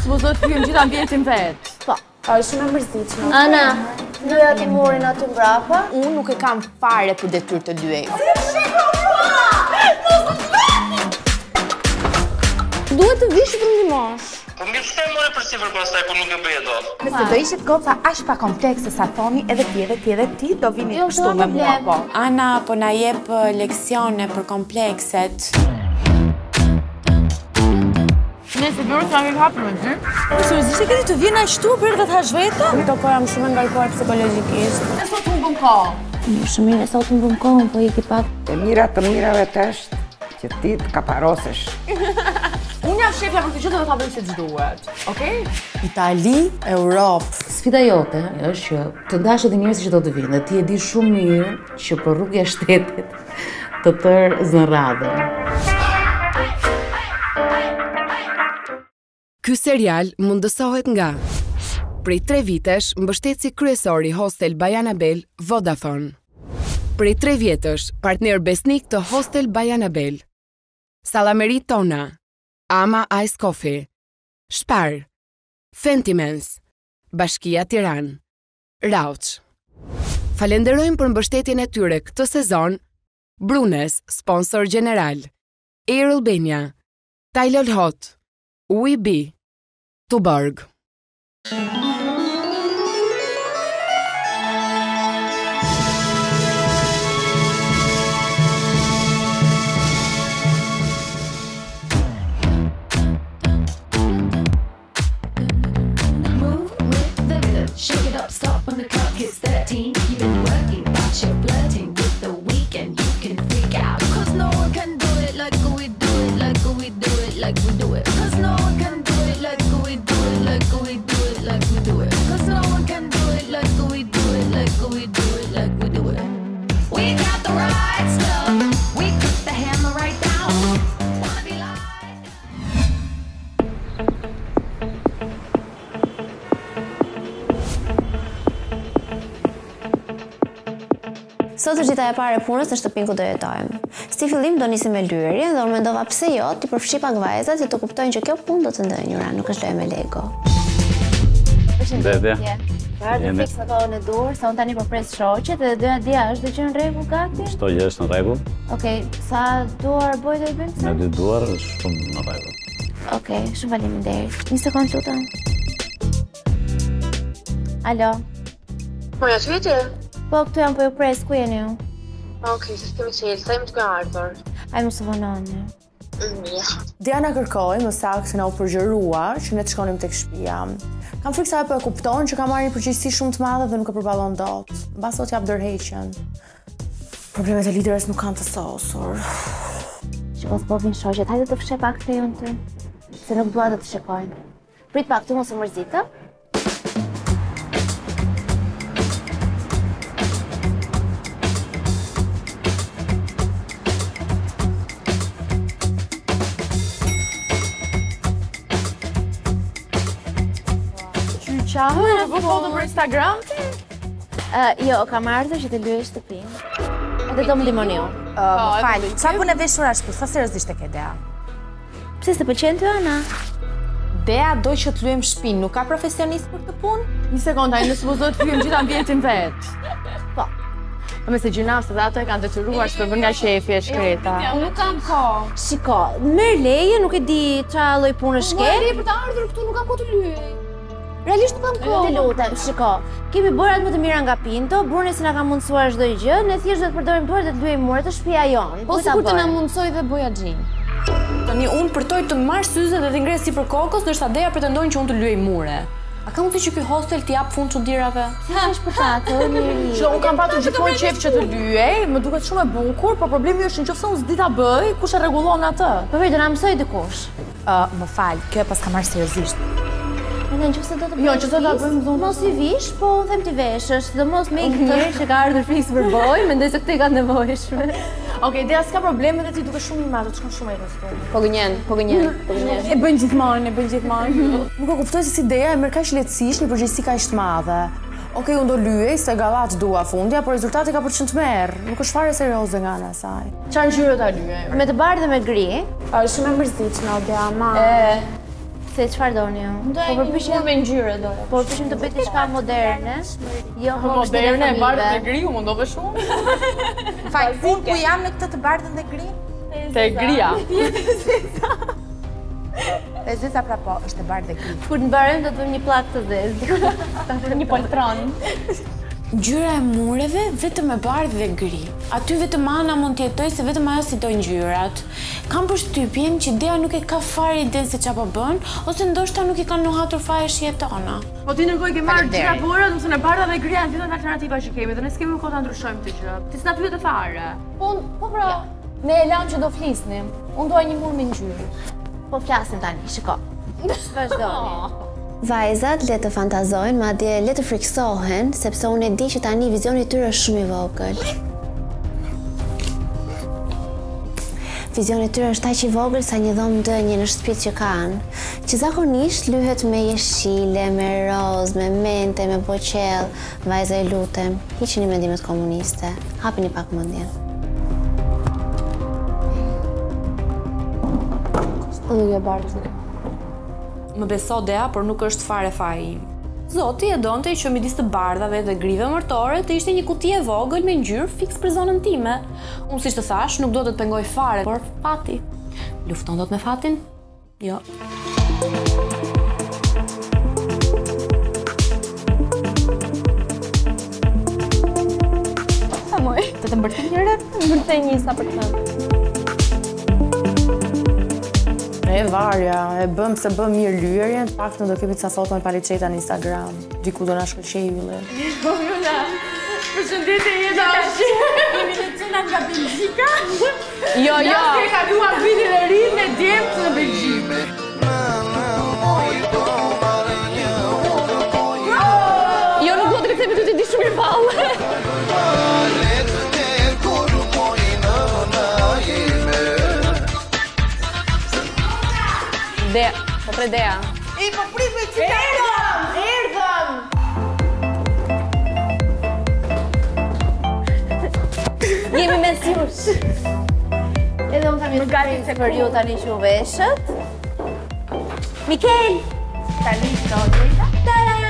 supozoj të hyjmë gjithë ambientin vet. Po. Është shumë e mërzitshme. Ana, Doja ti morin aty mbrapa. unë nuk e kam fare për detyrë të lyej. Duhet të vish për ndihmosh. Po mirë pse more për sipër pastaj po nuk e bëj dot. Nëse do ishit goca aq pa komplekse sa thoni edhe ti do vini kështu me mua po. Ana po na jep leksione për komplekset. Nëse bërë sa me hapur me ty. Seriozisht e keni të vjen ashtu për të hash vetë? Këto po jam shumë ngarkuar psikologjikisht. Ne sot humbëm kohë. Shumë mirë, sot më bëm kohën, po iki pak. E mira të mirave të është që ti të kaparosesh. Unë jam shefja për këtë që do ta bëjmë siç duhet. Okej? Itali, Europë. Sfida jote është që të ndashët e njerëzit që do të vinë dhe ti e di shumë mirë që për rrugë e shtetit të tërë zënradhe. Ky serial mundësohet nga prej 3 vitesh mbështetësi kryesor i Hostel Bajanabel Vodafone. Prej 3 vjetësh partner besnik të Hostel Bajanabel. Salameri Tona, Ama Ice Coffee, Shpar, Fentimens, Bashkia Tiranë, Rauch. Falenderojmë për mbështetjen e tyre këtë sezon Brunes, sponsor general, Air Albania, Tylol Hot, UIB, Tuborg. Shake it up, stop when the clock hits 13. You've been working, but you're flirting with the weekend. You can freak out, cause no one can do it like we do it, like we do it, like we do it. Cause no one can do it like we do it, like we do it, like we do it. Cause no one can do it like we do it, like we do it, like we do it. We got the right stuff, we put the hammer right down. Wanna be like Sot është dita e parë e punës në shtëpinë ku do jetojmë. Si fillim do nisim me lyerje dhe unë mendova pse jo ti përfshi pak vajzat që të kuptojnë që kjo punë do të ndënjura, nuk është lojë me Lego. Përshëndetje. Ardhë fiks në kohën e dur, se unë tani po pres shoqet dhe doja dia është dhe që në rregull gati? Çdo gjë është në rregull. Okej, sa duar boj do i bëjmë Me këtë? 2 duar është shumë në rregull. Okej, shumë faleminderit. Një sekondë lutem. Alo. Po ja çueti? Po këtu jam po ju pres, ku jeni ju? Okej, se kemi qelë, sa jemi të ka ardhur. Ai mos u vononi. Mirë. Diana kërkoi më saktë na u përgjërua që ne të shkonim tek shtëpia. Kam frikë se ajo po e kupton që ka marrë një përgjegjësi shumë të madhe dhe nuk e përballon dot. Mbas sot jap ndërheqjen. Problemet e liderës nuk kanë të sosur. Shikoj po vin shoqet, hajde të fshe pak krejun ty. Se nuk dua të të shikojnë. Prit pak, ty mos u mërzit, ë? Po foto për Instagram ti? Jo, kam ardhur që të lyej shtëpinë. Dhe do më ndihmoni ju. Më fal, çfarë punë vesh ashtu? Sa seriozisht e ke Dea? Pse s'të pëlqen ty, Ana? Dea do që të luajmë shtëpinë, nuk ka profesionist për këtë punë? Një sekondë, ai ne supozoj të hyjmë gjithë ambientin vet. Po. Po me se gjynastët ato e kanë detyruar që të bënë nga shefi e shkreta. Unë nuk kam kohë. Shiko, merr leje, nuk e di çfarë lloj punë shke. Për të ardhur këtu nuk kam kohë të lyej. Realisht nuk kam kohë. Të lutem, shiko. Kemi bërat më të mira nga Pinto, Bruni si na ka mundsuar çdo gjë, ne thjesht do të përdorim duart dhe të luajmë muret të shtëpia jon. Po sikur të na mundsoj dhe Bojaxhin. Tani unë përtoj të marr syze dhe të ngres sipër kokës, ndërsa Dea pretendojnë që unë të luaj mure. A ka mundësi që ky hostel t'i jap fund çuditërave? Sa është për ta, të mirë. Që unë kam patur gjithmonë qef që të lyej, më duket shumë e bukur, por problemi është nëse unë s'di ta bëj, kush e rregullon atë? Po do na mësoj dikush. Më fal, kjo e pas ka marrë seriozisht. Mendoj nëse do të bëj. Jo, që do ta bëjmë zonë. Mos i vish, po unë them ti veshësh, sidomos me një herë që ka ardhur fiks për boj, mendoj se këtë ka nevojshme. Okej, Dea s'ka probleme dhe ti duke shumë i madh, të shkon shumë e kostume. Po gënjen. E bën gjithmonë. Nuk e kuptoj se si Dea e merr kaq lehtësisht një përgjegjësi kaq të madhe. Okej, unë do lyej se gallat dua fundja, por rezultati ka për ç'n të merr. Nuk është fare serioze nga ana e saj. Çfarë ngjyre ta lyej? Me të bardhë dhe me gri. Është shumë e mërzitshme Dea, ma. Se çfarë doni ju? Do e një mur me ngjyre do. Po përpishim të bëj diçka moderne. Jo moderne, bardhë dhe gri, u mundove shumë. Faj, unë ku jam në këtë të bardhën dhe gri? Te gria. Te zeza pra po, është e bardhë dhe gri. Kur të mbarojmë do të bëjmë një plak të zezë. Një poltron. Ngjyra e mureve vetëm e bardhë dhe gri. Aty vetëm Ana mund të jetoj se vetëm ajo si do ngjyrat. Kam përshtypjen që Dea nuk e ka fare idenë se çfarë po bën, ose ndoshta nuk i kanë nuhatur fare shihet tona. Po ti nërgoj ke marrë gjitha borët, mëse në bardha dhe gria në gjitha alternativa që kemi, dhe ne s'kemi kohë ta ndryshojmë të gjë. Ti s'na pyet e fare. Po pra, ne e lam që do flisnim. Unë doja një mur me ngjyrë. Po flasim tani, shiko. Vazhdoni. Vajzat le të fantazojnë, madje le të friksohen, sepse unë e di që tani vizioni i tyre është shumë i vogël. Vizioni i tyre është aq i vogël sa një dhomë dënje në shtëpitë që kanë, që zakonisht lyhet me jeshile, me roz, me mente, me boqell. Vajza, e lutem, hiqini mendimet komuniste. Hapini pak mendjen. Nuk e bardhë. Më beso Dea, por nuk është fare faji im. Zoti e donte që midis të bardhave dhe grive mërtore të ishte një kuti e vogël me ngjyrë fiks për zonën time. Unë siç të thash, nuk do të të pengoj fare, por fati. Lufton dot me fatin? Jo. Sa moj? Të të mbërtej njëre? Mbërtej një sa për të thënë. E varja, e bëm se bëm mirë lyerjen, paktën do kemi ca foto me paliçeta në Instagram. Diku do na shkëlqej ylli. Po Jola. Përshëndetje jeta është. Kemi lexuar nga Belgjika. Jo. Ne kaluam vitin e ri me djemt në Belgjikë. Jo, nuk do të kthehemi ty ti di shumë i vallë. Dea, po pre Dea. Po pripe që Erdhëm! Jemi me sjush. Edhe unë kam një surprizë për ju tani që u veshët. Mikel! Tani do të tada!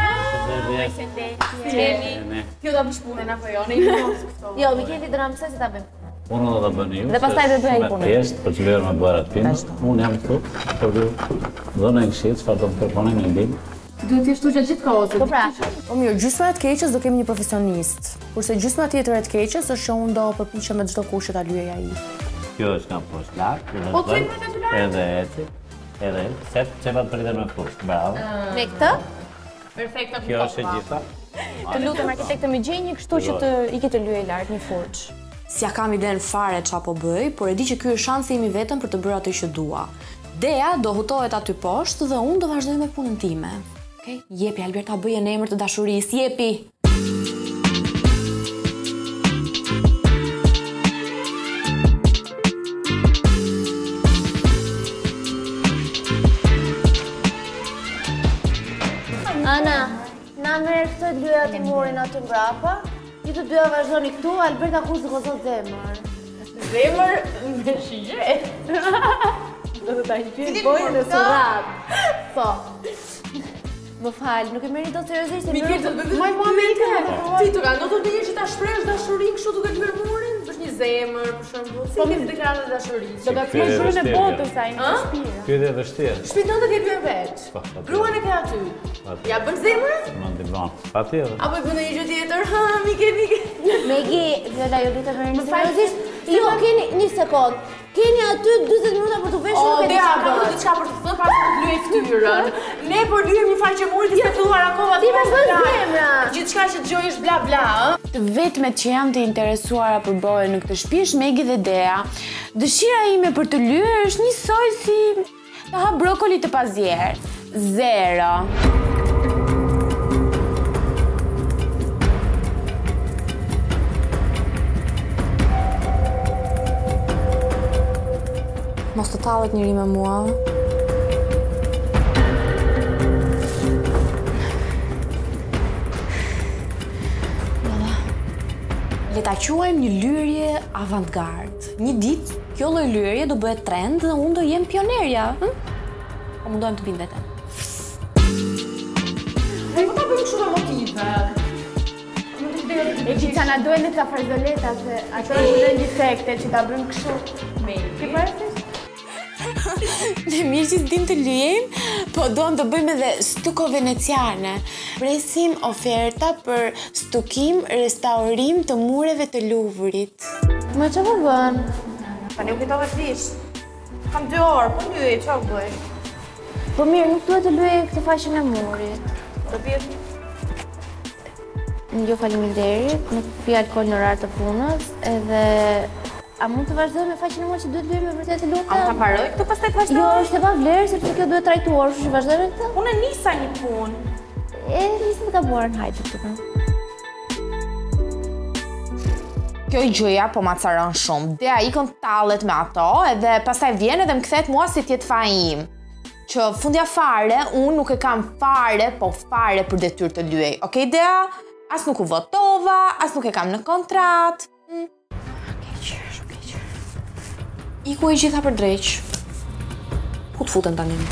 Jemi. Kjo do bësh punën apo jo? Ne jemi mos këto. Jo, Mikeli do na mësoj se ta bëjmë. Unë do ta bëni ju. Dhe pastaj do bëj punën. Thjesht për të lëre me bërat pinë. Unë jam këtu për të dhënë një këshill çfarë do të kërkoni në ndim. Duhet të shtu gjatë gjithë kohës. Po pra. Po mirë, gjysma e të keqes do kemi një profesionist. Kurse gjysma tjetër e të keqes është që unë do përpiqem me çdo kush që ta lyej ai. Kjo është nga poshtë lart, Po të me të lart. edhe eci. Edhe se pa pritet me fusht. Bravo. Me këtë? Perfekta. Kjo është e gjitha. Të lutem arkitektë më gjej një kështu që të iki të lyej lart një furç. Si ja kam iden fare ç'a po bëj, por e di që ky është shansi im i vetëm për të bërë atë që dua. Dea do hutohet aty poshtë dhe unë do vazhdoj me punën time. Okej? Jepi Alberta, bëje në emër të dashurisë, jepi. Ana, na merr këtë lyja të murin aty mbrapa. Ju të dyja vazhdoni këtu, Alberta kur zgozot zemër. Zemër me shigje. Do të ta hiqim bojën e surrat. Po. Më fal, nuk e merri dot seriozisht. Mikel, do të bëj Muhamedi. Ti të kanë ndotur një që ta shprehësh dashurinë kështu duke lyer murin, është një zemër për shembull. Si një deklaratë dashurisë. Do ta bëj zyrën e botës ai në shtëpi. Ky është e vështirë. Shtëpi do të jetë vet. Gruan e ke aty. Ja bën zemër? Mund të bën. Patjetër. Apo bën një gjë tjetër? Ha, Mikel. Megi, Viola, ju lutem merrni seriozisht. Jo, keni një sekond. Keni aty 40 minuta për të veshur nuk e di çfarë ka diçka për të thënë para se të lyej fytyrën. Ne po lyejmë një faqe muri të filluar akoma. Ti më bën zemra. Gjithçka që dëgjoj është bla bla, ë. Të vetmet që janë të interesuara për bojën në këtë shtëpi është Megi dhe Dea. Dëshira ime për të lyer është njësoj si të ha brokoli të pazier. 0. Mos të tallet njëri me mua. Le ta quajmë një lyerje avantgard. Një ditë kjo lloj lyerje do bëhet trend dhe unë do jem pionerja, ëh? mundohem të bind veten. Ne nuk ka bëjmë kështu me motive. E që që na duhen në të farzoleta, se ato është dhe një sekte që ta bëjmë kështu. Ti përësish? Ne mirë që s'dim të lyejmë, po doam të bëjmë edhe stuko veneciane. Presim oferta për stukim, restaurim të mureve të Louvrit. Ma që po bën? Pa një u kujtove fish. Kam 2 orë, po lyej, që u bëj? Po mirë, nuk duhet të lyej këtë faqen e murit. Do bjetë? Jo faleminderit, nuk pi alkohol në orar të punës, edhe a mund të vazhdoj me faqen e murit që duhet lyej me vërtet të lutem? A ta paroj këtu pastaj të vazhdoj? Jo, është e pa vlerë, sepse kjo duhet trajtuar, që vazhdoj me këtë? Unë nisa një punë. Nisa të gabuar në hajtë të përnë. Kjo i gjëja po ma caron shumë. Dea ikën tallet me ato, edhe pastaj vjen edhe më kthet mua si tjetë faji im. Që fundja fare, unë nuk e kam fare, po fare për detyrë të lyej. Okej, Dea? As nuk u votova, as nuk e kam në kontrat. Iku e gjitha për dreq. Ku të futen tani?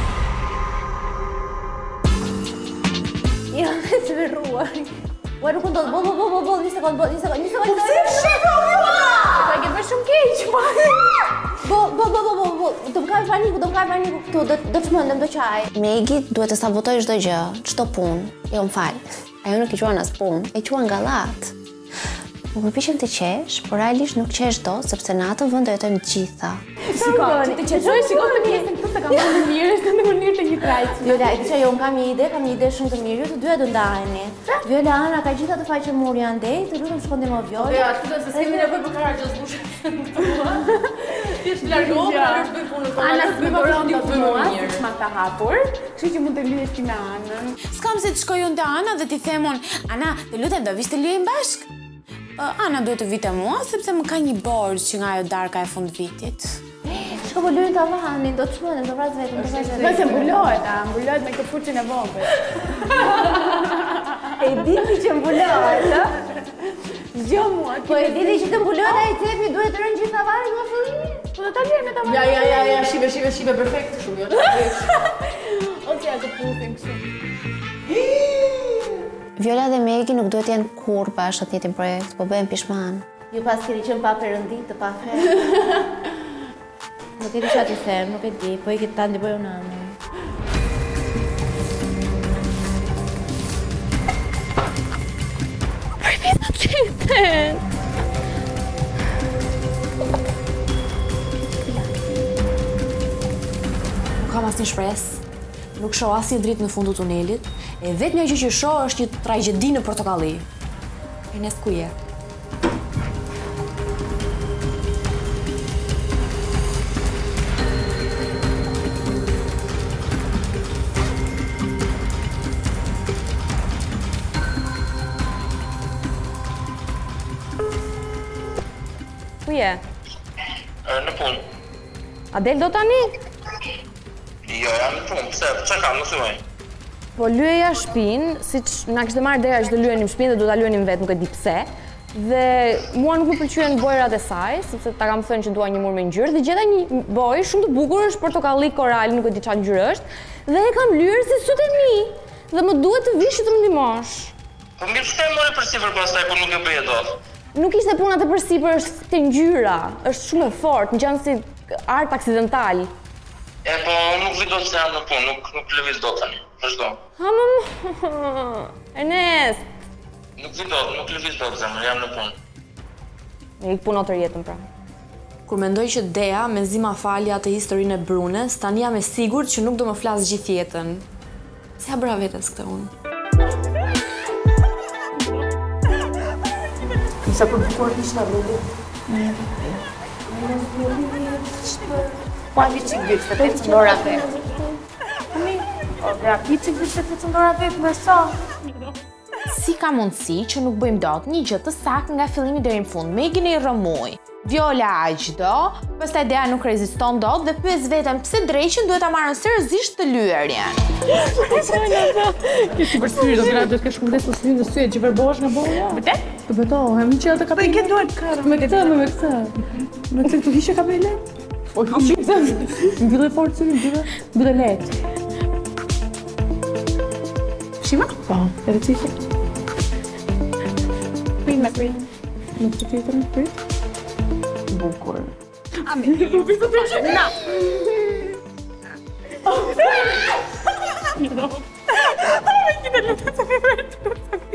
Jo, me të verruar. Ua, nuk ndodhë, bo, një sekund. Po pëse shifë o mua? Pa ke bërë shumë keq, po. Bo, do më kaj paniku këtu, do të shmëndëm, do qaj. Megi duhet të sabotoj çdo gjë, çdo punë. Jo, më fal. Ajo nuk i quan as punë, e quan gallat. U përpiqem të qesh, por realisht nuk qesh dot, sepse në atë vend do jetojmë të gjitha. Shiko, ti qeshoj, shiko të pjesën këtu se kam bërë në mirë, është në mënyrë të një trajtë. Viola, e kisha jo, kam një ide shumë të mirë, ju të dyja do ndaheni. Viola, Ana, ka gjitha të faqe muri andej, të lutem shkondim o Viola. Jo, aty do se s'kemi nevojë për karagjoz. Ti është largohu, është bëj punën. Ana, s'më bëron të mua, siç ma ka hapur, kështu që mund të lyesh ti me Anën. S'kam se të shkoj unë te Ana dhe t'i themun, Ana, të lutem do vish të lyejmë bashkë? Ana duhet të vite mua, sepse më ka një borxh që nga ajo darka e fund vitit. Shko po lyejnë të avanin, do të shmëndem, do vras vetëm. Nëse mbulohet me këtë furçin e vogël. E diti që mbulohet, Jo mua. Po e diti që të mbulohet ai cepi, duhet të rënë gjithë avanin nga fillimi. Po do ta lyejmë me ta avanin. Ja, shive, perfekt shumë, jo të ose ja të pusim kështu. Viola dhe Megi nuk duhet jenë kur bashkë atë njëjtin projekt, po bëhen pishman. Ju pas keni qenë pa perëndit të pa fe. Nuk e di çfarë të them, nuk e di, po i këtë ta ndihmoj unë Anën. Nuk kam asnjë shpresë. Nuk shoh asnjë dritë në fund të tunelit. E vetmja gjë që shoh është një tragjedi në portokalli. Ernest ku je? Ku je? Në punë. A del do tani? Jo, jam në punë. Pse? Çfarë kam? Nuk filloj. Po lyeja shtëpinë, siç na kishte marrë ideja që do lyenim shtëpinë dhe do ta lyenim vetë, nuk e di pse. Dhe mua nuk më pëlqyen bojrat e saj, sepse ta kam thënë që dua një mur me ngjyrë dhe gjeta një bojë shumë të bukur, është portokalli koral, nuk e di çfarë ngjyrë është, dhe e kam lyer si sytë e mi. Dhe më duhet të vish të më ndihmosh. Po mirë, pse more përsipër pastaj po nuk e bëje dot? Nuk ishte puna të përsipër, është te ngjyra, është shumë e fortë, ngjan si art aksidental. E po nuk vi dot se jam në punë, nuk lëviz dot tani. Vazhdo. Ha Ernest. Nuk vi dot, nuk lëviz dot zemër, jam në punë. Me ik puno të jetën pra. Kur mendoj që Dea me zi ma falja atë historinë e Brunes, tani jam e sigurt që nuk do më flas gjithë jetën. Si ja bëra vetes këtë unë? Sa për bukur ishte rrugë. Po a vici gjithë, të të ndora vetë. O, dhe a vici gjithë të të ndora vetë, mërso. Si ka mundësi që nuk bëjmë dot një gjë të saktë nga fillimi deri në fund? Megi ne i rrëmuj, Viola aq do, pastaj Dea nuk reziston dot dhe pyes veten pse dreqin duhet ta marrën seriozisht të lyerjen. Ke si përsëri do të kesh kujdes mos vinë në sy që verbohesh nga bolla. Vërtet? Të betohem që ato ka. Po i ke duart karë. Me këtë. Me këtë të hishe kabelet? Po kam shumë se mbyllë fort syrin, mbyllë lehtë. Shima? Po, edhe ti fort. Prit. Nuk të tjetër në prit? Bukur. Ami, po prit të tjetër? Na! Kita lutem să fii vrătuță.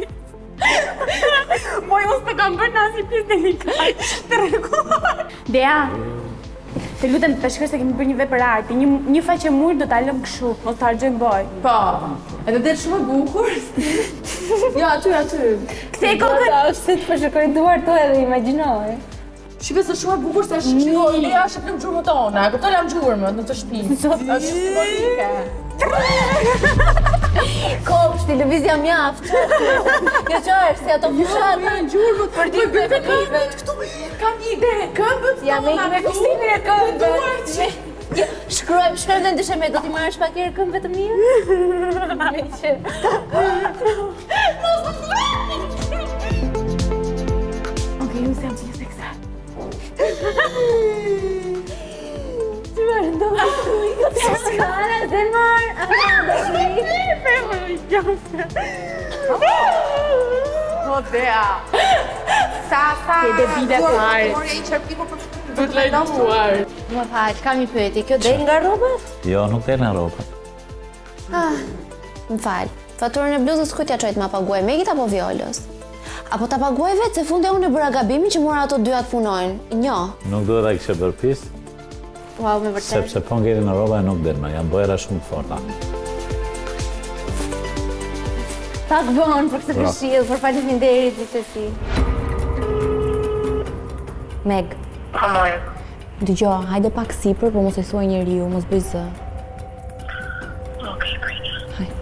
Moj, unë s'të kam bërë në asnjë pjesë delikat. Të rregull. Dea, të lutem të shkoj se kemi bërë një vepër arti. Një faqe mujë do ta lëm kështu, mos ta harxojmë boj. Po. Edhe del shumë e bukur. Jo, aty. Kthej kokën. Se të përshkoj duar to edhe imagjinoj. Shqipe së shumë e bukur se shqipoj, Lea shqipim gjurmë tona, e këto lam gjurmët në të shtëpi. Është simbolike. Kopsh, televizja mjaft. Kjo që është, si ato fushat. Në gjurmët për t'i bëjtë këmbët këtu. Kam një ide, këmbët ja me fiksimin e këmbët. Shkruajmë dhe ndyshe me, do t'i marrësh pak herë këmbët të mirë? Me që. Okej, unë se jam që një seksa. Që marrë ndohë të ujë, të shkara, dhe marrë, da shri. O, Dea. Sa. Dhe bide fare. Du të lejtuar. Më faqë, kam një pyetje, kjo del nga rrobat? Jo, nuk del nga rrobat. Më falë, faturën e bluzës ku t'ja qojtë ma paguaj, Megit apo Violës? Apo ta paguaj vetë, se funde unë e bëra gabimin që mora ato dy atë punojnë. Njo. Nuk duhet a kishe bërë pisë, Wow, me vërtet. sepse po ngeri në rroba e nuk del më, janë bojra shumë të forta. Pak vonë për këtë këshill, për faleminderit gjithsesi. Meg. Dëgjoj, hajde pak sipër, po mos e thuaj njeriu, mos bëj zë. Okej, bëjnë. Hajde.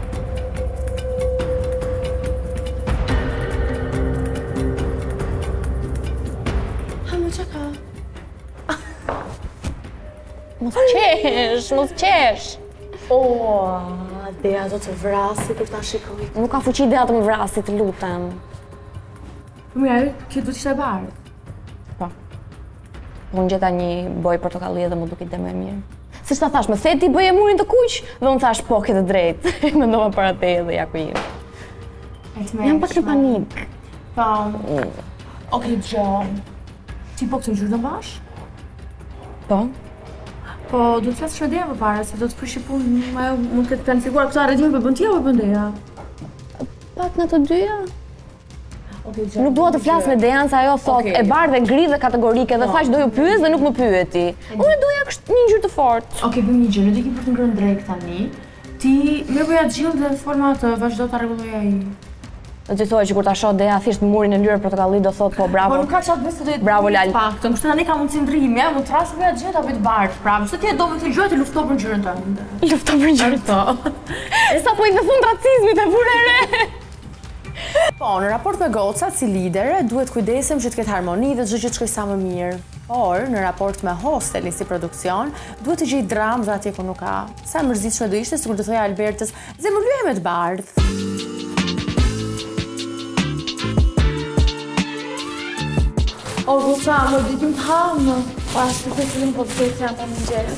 Hamë që ka? Mos qesh. Dea do të vrasi kur ta shikoj. Nuk ka fuqi Dea të më vrasi, të lutem. Mirë, kjo do t'ishte e bardhë. Po. Unë gjeta një boj portokalli dhe më duket dhe më e mirë. Si shta thash, më the ti bëje murin të kuq, dhe unë thash po ke të drejtë. Mendova para te dhe ja ku jam. Jam pak në panik. Po. Okej, Gjo. Ti po këtë gjurë në bash? Po. Po, do të flasësh me Dea më para, se do të prishi punë, ajo mund këtë planifikuar këto arretime për bën ti apo bën Dea? Pak në të dyja. Okej, Gjo. Nuk dua të flas me Dean se ajo thot e bardhë, ngridhe kategorike dhe thash do ju pyes dhe nuk më pyeti. Unë doja kështu një ngjyrë të fortë. Okej, bëjmë një gjë, ne do kemi për të ngrënë drejt tani. Ti më bëja të gjithë dhe në format vazhdo ta rregulloj ai. Do të thuaj që kur ta shoh Dea thjesht murin e lyer portokalli do thot po bravo. Po nuk ka çfarë bëj se do të bravo Lal. Paktën, kështu tani ka mundësi ndrimi, ja, mund të thrasë bëja të gjithë apo të bardhë. Pra, nëse ti e do më të luaj të lufto për ngjyrën tënde. Lufto për ngjyrën tënde. Sa po i në fund racizmit e vure re. Po, në raport me gocat si lidere, duhet kujdesim që të ketë harmoni dhe çdo gjë të shkojë sa më mirë. Por, në raport me hostelin si produksion, duhet të gjej dramë dhe atje ku nuk ka. Sa mërzitshme do ishte sikur të thoja Albertës, zemër lyaj me të bardhë. O, goca, më ditim të hamë. Pas të të cilin po të të janë të mëngjes.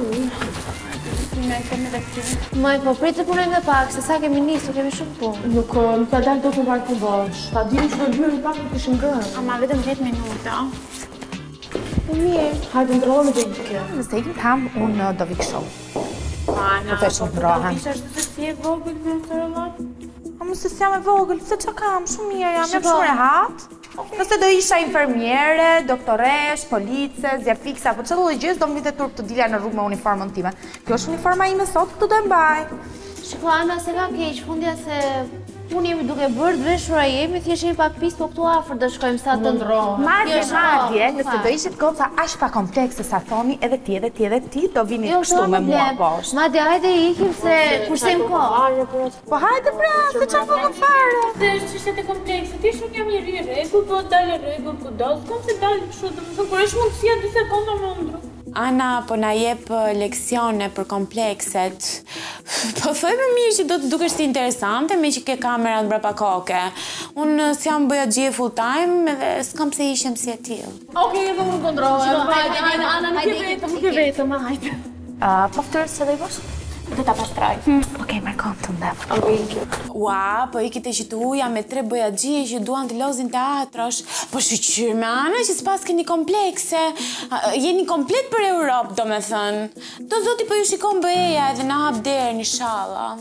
Maj, po prit të punojmë dhe pak, se sa kemi nisur, kemi shumë punë. Nuk ta dalë do të parë të bosh. Ta dim që do lyri pak të kishim gërë. Ama vetëm 10 minuta. Po mirë. Hajde ndrohemi dhe një kjo. Nëse ikim tam, unë do vi kështu. Ana, po shumë ndrohem. Isha është të si e vogël me sërëllat? A më se jam e vogël, se që kam, shumë mirë, jam shumë rehat. Nëse do isha infermiere, doktoresh, police, zjarfikse, apo çdo lloj gjëje do më vite turp të dilja në rrugë me uniformën time. Kjo është uniforma ime sot, këtë do e mbaj. Shiko, Ana, se ka keq, fundja se unë jemi duke bërë të veshura jemi, thjesht jemi pa pis, po këtu afër do shkojmë sa të ndrohem. Madje, nëse do ishit goca aq pa komplekse sa thoni, edhe ti do vini kështu me mua poshtë. Madje, hajde ikim se kursejmë kohë. Po hajde pra, se çfarë vogël fare. Se është çështje të komplekse, ti shumë jam i rregull, po dalë rregull kudo, s'kam se dalë kështu, domethënë kur është mundësia 2 sekonda më ndro. Ana po na jep leksione për komplekset. Po thoj më mirë që do të dukesh si interesante me që ke kamerat mbrapa koke. Unë s'jam bëjaxhie full time edhe s'kam pse ishem si e tillë. Okej, edhe unë kontrolloj. Ana, nuk e vetëm, hajde. Po ftyrë se do i bosh? Do ta pastroj. Okej, marr kontën dhe. Ua, po ikit e qituja me 3 bëjaxhie që duan të lozin teatrosh. Po shqyr me Ana që s'pas keni komplekse. Jeni komplet për Europë, do me thënë. Do zoti po ju shikon bëheja edhe na hap derën, inshallah.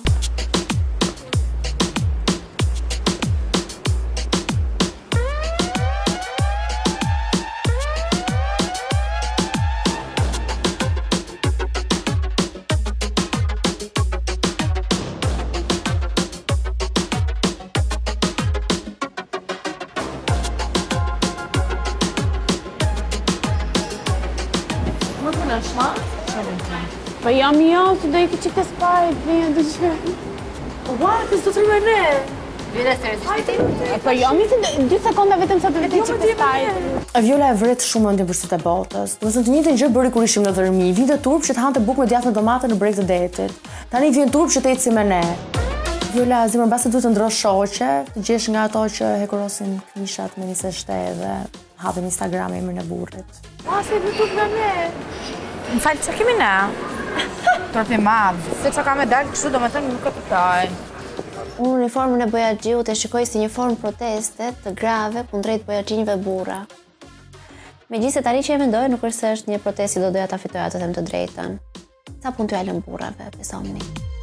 Po jam jo, se do iki qikë të spajt, një të që... Ua, të së të rëmë ne! Vjole seriosisht. Po jam i se 2 sekonda vetëm sa të vete qikë të spajt. Vjola e vret shumë ndjen për sytë e botës. Do të thënë të njëjtën gjë bëri kur ishim në Dhërmi. Vinte turp që të hante bukë me djathë me domate në breg të detit. Tani vjen turp që të ecë si me ne. Vjola, zemër mbase duhet të ndrosh shoqe, të gjesh nga ato që hekurosin klishat me 27 dhe hapin Instagram e emrin e burrit. Ua, se vjen turp nga ne. Më falë, që kemi ne? Turp i madhë. Se që ka me dalë kështu, do me thënë nuk e kuptoj. Unë uniformën e bëjaxhiut e shikoj si një formë proteste të grave kundrejt bëjaxhinjve burra. Megjithëse tani që e mendoj, nuk është se është një protestë që do doja ta fitoja të them të drejtën. Sa punë t'ju lën burrave, besoni.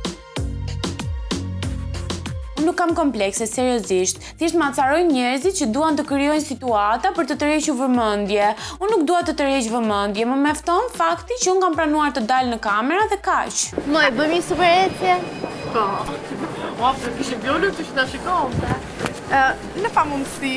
Unë nuk kam komplekse, seriozisht. Thjesht më acarojnë njerëzit që duan të krijojnë situata për të tërhequr vëmendje. Unë nuk dua të tërheq vëmendje, më mjafton fakti që unë kam planuar të dal në kamera dhe kaq. Moj, bëjmë një super ecje? Po. Ua, për kishë vjollë të që ta shikonte. Në pa mundësi.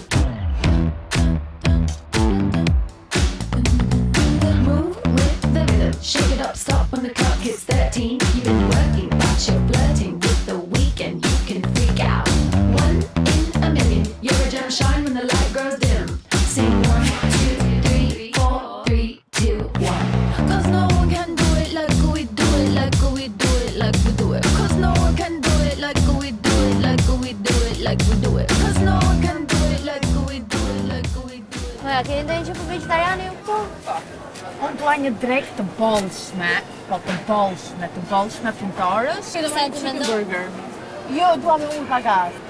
Shake it up, stop when the clock hits 13. You've been working, but you're flirting with the weekend. You can freak out. 1 in a million. You're a gem, shine when the light grows dim. Sing 1, 2, 3, 4, 3, 2, 1. 'Cause no one can do it like we do it, like we do it, like we do it. 'Cause no one can do it like we do it, like we do it, like we do it. 'Cause no one can do it like we do it, like we do it. Moja, keni ndonjë që për vegetariane ju këtu? Unë dua një drekë të bollshme, të bollshme punëtorës. Që do me chicken burger. Jo, dua me unë pagas.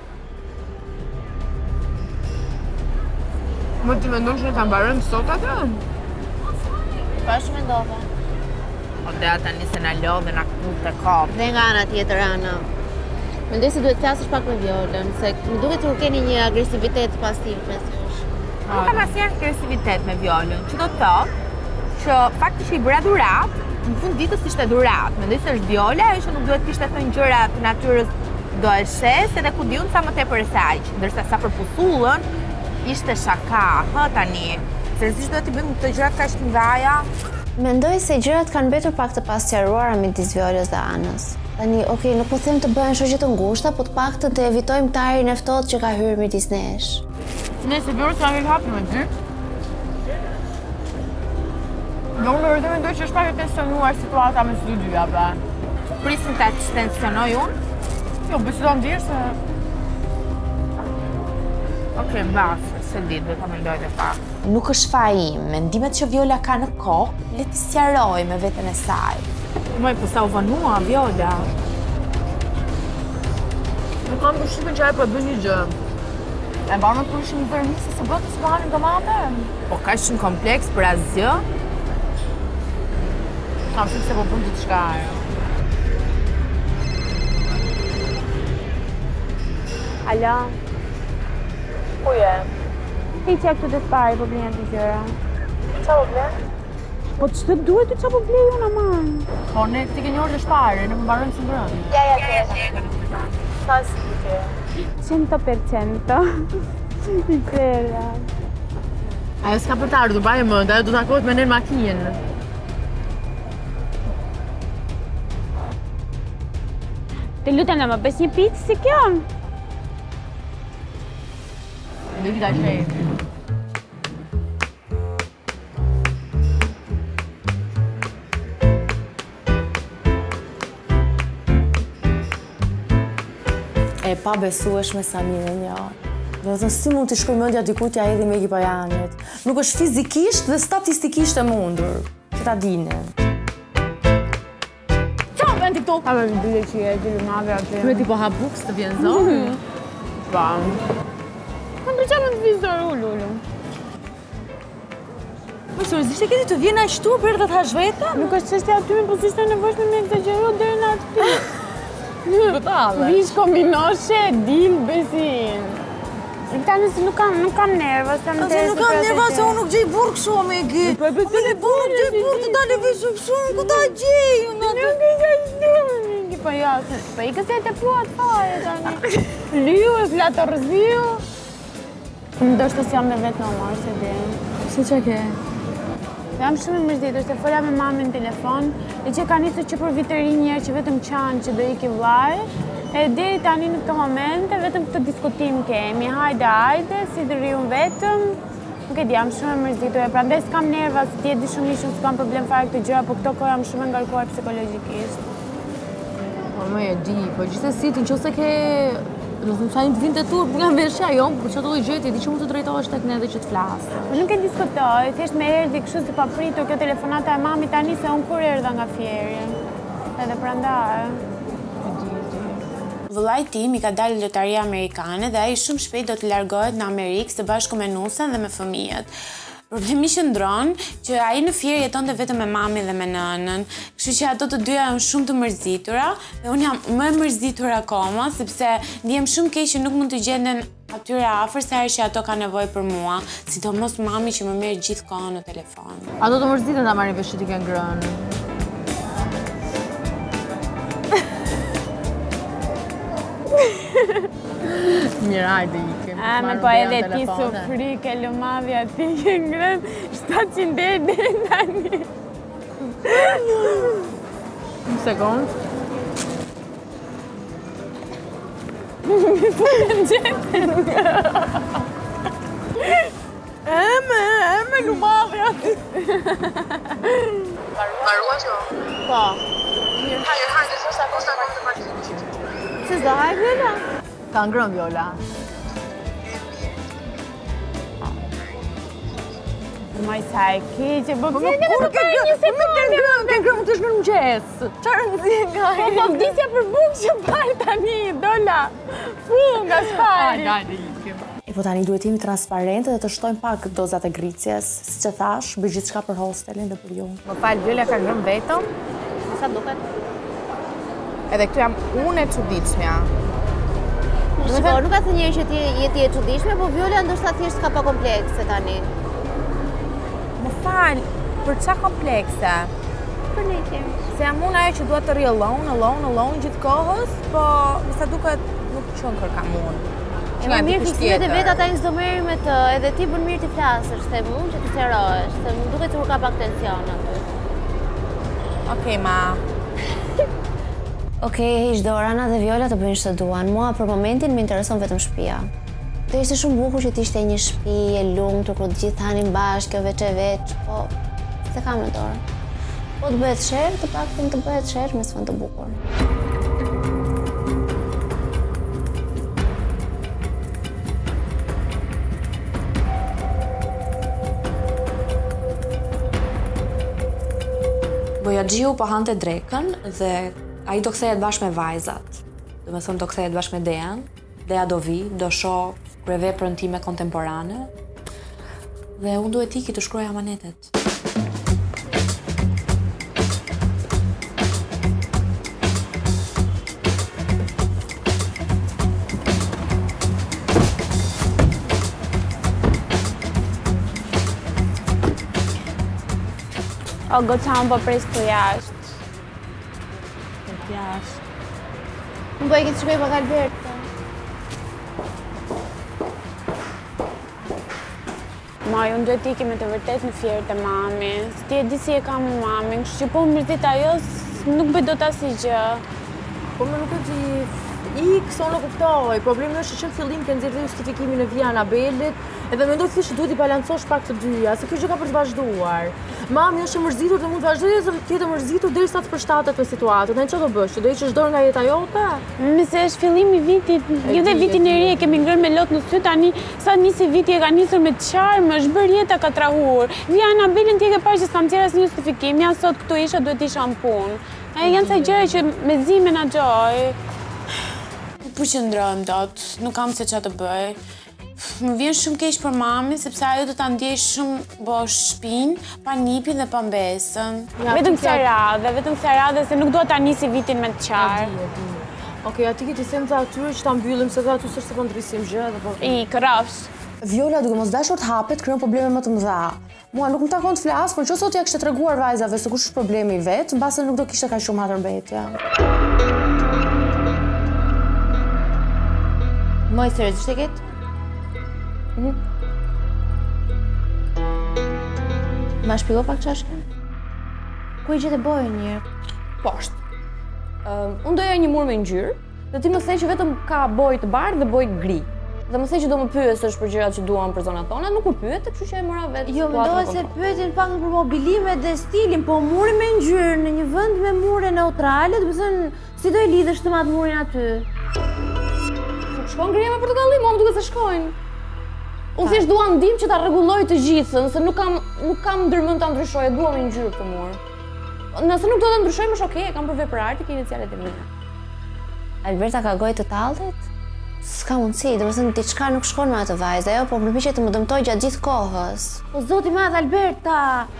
Më ti mendon që ne ta mbarojmë sot atë? Po është mendova. O dea tani se na lodhe na këtu të kap. Dhe nga ana tjetër ana. Mendoj se duhet të flasësh pak me Violën, se më duket se keni një agresivitet pasiv mes jush. Nuk kam asnjë agresivitet me Violën, që do të thotë që fakti që i bëra dhurat, në fund ditës ishte dhurat. Mendoj se është Viola, ajo që nuk duhet kishte thënë gjëra të natyrës do e shes, edhe ku diun sa më tepër se aq. Ndërsa sa për pusullën, ishte shaka, tani. Seriozisht duhet i bëjmë këto gjërat kaq të mëdha. Mendoj se gjërat kanë mbetur pak të pasqaruara midis Violës dhe Anës. Tani, okej, nuk po them të bëhen shoqe të ngushta, po të paktën të evitojmë këtë ajrin e ftohtë që ka hyrë midis nesh. Nëse Vjola s'ka ngel hapur me ty. Do më vërtet mendoj që është pak e tensionuar situata mes dy dyave. Prisim ta tensionoj unë? Jo, besoj ta ndihesh se... Okej, bashkë, se ditë, do ta mendoj dhe pak. Nuk është faji im, mendimet që Vjola ka në kokë, le t'i sqaroj me veten e saj. Moj, po sa u vanua, Vjola. Nuk kam përshtypjen që ajo po bën një gjë. E mbarë me kur ishim në Dhërmi se së bëtë së bahanin domate? Po ka shumë kompleks për asgjë? Kam shumë se po bën diçka ajo. Alo? Ku je? Hiqja këtu të spari, po blinë të gjëra. Qa po blen? Po që të duhet të qa po blej unë aman? Po ne ti ke një orë të shpari, ne më mbarojmë së mbrëmë. Ja. Sa si ke? 100%. I tëra. Ajo s'ka për të ardhur, baje më, ajo do të takohet me ne në makinë. Të lutem në më bësh një picë si kjo? Nuk i ta qejnë. e pabesueshme Samirin, ja. Do të thënë, si mund të shkoj mendja dikujt t'ja hedhi Megi Bajanit. Nuk është fizikisht dhe statistikisht e mundur, që ta dini. Qa vend ti këtu? A me bile që je gjilë madhe aty. Me tipo ha buks të vjen zonë? Pa. Më ndryqa me të vizor ullu. Më seriozisht e këti të vjen ashtu për të hash veta? Nuk është çështja aty, po s'ishte nevojshme me egzageru deri në aty. Vëtale. Vish kombinoshe, dil, besin. Tani se nuk kam nerva, se më interesë. Nuk kam nerva se unë nuk gjej burë kështu, Megi. Po e bëjë burë, nuk gjej burë të dalë vishë kështu, ku ta gjej. Nuk është ashtu, Megi, po ja, po i këse të pluat fare tani. Liu, e flatë rëziu. Më do shtë si jam me vetë në marë, se dhe. Se që ke? Jam shumë e mërzditur, se folja me mamin në telefon, e që ka njësë që për vitërin njerë që vetëm qanë që do i ki vlaj, e deri tani në këto momente, vetëm këtë diskutim kemi, hajde, si të riun vetëm, nuk e di, jam shumë e mërzditur, e prandaj s'kam nerva, se ti e di shumë ishëm, s'kam problem fare këtë gjëra, po këto kohë jam shumë e ngarkuar psikologjikisht. Po më e di, po gjithsesi ti nëse ke Nëse sa një të vinte tur nga veshja, jo, për që të dojë gjeti, di që mund të drejtohesh tek ne dhe që të flasë. Nuk e diskutoj, thjesht me erdhi kështu si papritur kjo telefonata e mami tani se unë kur erdha nga Fieri. Edhe prandaj. Vëllai tim i ka dalë lotaria amerikane dhe ai shumë shpejt do të largohet në Amerikë së bashku me nusen dhe me fëmijët. Problemi qëndron që ai në Fier jetonte vetëm me mami dhe me nënën, kështu që ato të dyja janë shumë të mërzitura dhe unë jam më e mërzitur akoma sepse ndihem shumë keq që nuk mund të gjenden atyre afër sa herë që ato kanë nevojë për mua, sidomos mami që më merr gjithkohën në telefon. Ato të mërziten ta marrin vesh që ti ke ngrënë. Mirë, hajde ikim. Me po edhe ti su frike, lumadhja ti ke ngrën 700 dhe tani. Një sekund. Mi funë gjetën. Eme lumadhja ti. Marua që? Po. Hajde, s'është akosta në të marqit. Se s'do hajde, Viola? Ka ngrën, Viola. Maj sa e keqe, po kur ke ngrën, mund të shkën mëngjes. Çfarë rëndësie ka? Po vdisja për bukë që parë tani, Dola. Fu, nga shpari. Hajde, ikim. Po tani duhet jemi transparente dhe të shtojmë pak dozat e gricjes. Si që thash, bëj gjithçka për hostelin dhe për ju. Më falë, Viola ka ngrën vetëm. Sa duket? Edhe këtu jam unë e çuditshmja. Shiko, nuk ka thënë njëri që ti je e çuditshme, po Viola ndoshta thjesht ka pa komplekse tani. Më falë, për qa komplekse? Për ne kemi. Se jam unë ajo që duhet të rri alone gjithë kohës, po më sa duket nuk qënë kërkam unë. E më mirë fiksimet e vetë ata një s'do merri me të, edhe ti bën mirë t'i flasësh, se mund që t'i serohesh, se më duket që ka pak tension aty. Okej, ma. Okej, hiq dorë, Ana dhe Viola të bëjnë ç'të duan. Mua për momentin më intereson vetëm shtëpia. Do ishte shumë bukur që të ishte një shtëpi e lumtur ku të gjithë hanin bashkë, kjo veç e veç, po se kam në dorë. Po të bëhet sherr, të paktën të bëhet sherr me sfond të bukur. Bojaxhiu po hante drekën dhe ai do kthehet bashkë me vajzat. Do të thonë do kthehet bashkë me Dean. Dea do vi, do shoh kryeveprën time kontemporane. Dhe unë duhet iki të shkruaj amanetet. O, goca unë po pres të jashtë. Më bëjë këtë shkoj pak Alberta. Maj, unë duhet iki me të vërtet në Fier të mami. Se ti e di si e kam në mami, kështu që po më mërzit ajo, nuk bëj do të asnjë gjë. Po më nuk e di, Unë kuptoj. Problemi është që në fillim ke nxjerrë justifikimin e Via Anabelit, edhe mendoj thjesht duhet i balancosh pak të dyja, se kjo gjë ka për të vazhduar. Mami është e mërzitur dhe mund të vazhdojë të jetë mërzitur derisa të përshtatet me situatën. Çfarë do bësh? Do heqësh dorë nga jeta jote? Nëse është fillimi i vitit, ju dhe vitin e ri e kemi ngrënë me lot në sy tani, sa nisi viti e ka nisur me qarm, është bërë jeta ka trahur. Via Anabelin ti e ke parë që s'kam nxjerrë asnjë justifikim, ja sot këtu isha duhet isha në punë. Janë ca gjëra që mezi menaxhoj. Po qëndrojmë dot, nuk kam se çfarë të bëj. Më vjen shumë keq për mamin, sepse ajo do ta ndjej shumë bosh shtëpinë, pa nipin dhe pa mbesën. Vetëm kësaj radhe, se nuk dua ta nisi vitin me të qartë. Okej, aty ti them të atyre që ta mbyllim se aty s'është se po ndrisim gjë dhe po. Kërrafsh. Viola, duke mos dashur të hapet, krijon probleme më të mëdha. Mua nuk më takon të flas, por nëse sot ja kishte treguar vajzave se kush është problemi i vet, mbase nuk do kishte kaq shumë hatërmbetje. Moj seriozisht shtekit? Ma shpjego pak ç'është? Ku i gjetë bojën njërë? Poshtë. Unë doja një mur me ngjyrë, dhe ti më the që vetëm ka bojë të bardhë dhe bojë gri. Dhe më the që do më pyesësh për gjërat që duam për zonat tona, nuk më pyet, kështu që e mora vetë. Jo, mendoj se pyetin pak për mobilimet dhe stilin, po muri me ngjyrë në një vend me mure neutrale, do të thënë si do i lidhësh të matë murin aty? Nuk shkon ngria me portokalli, mua më duket se shkojnë. Unë thjesht dua ndihmë që ta rregulloj të gjithën, se nuk kam ndërmend ta ndryshoj, dua me ngjyrë këtë mur. Nëse nuk do ta ndryshoj, më është okay, kam për vepër arti, ke inicialet e mia. Alberta ka gojë të tallët? S'ka mundësi, domethënë diçka nuk shkon me atë vajzë, ajo po përpiqet të më dëmtoj gjatë gjithë kohës. Po zoti i madh Alberta.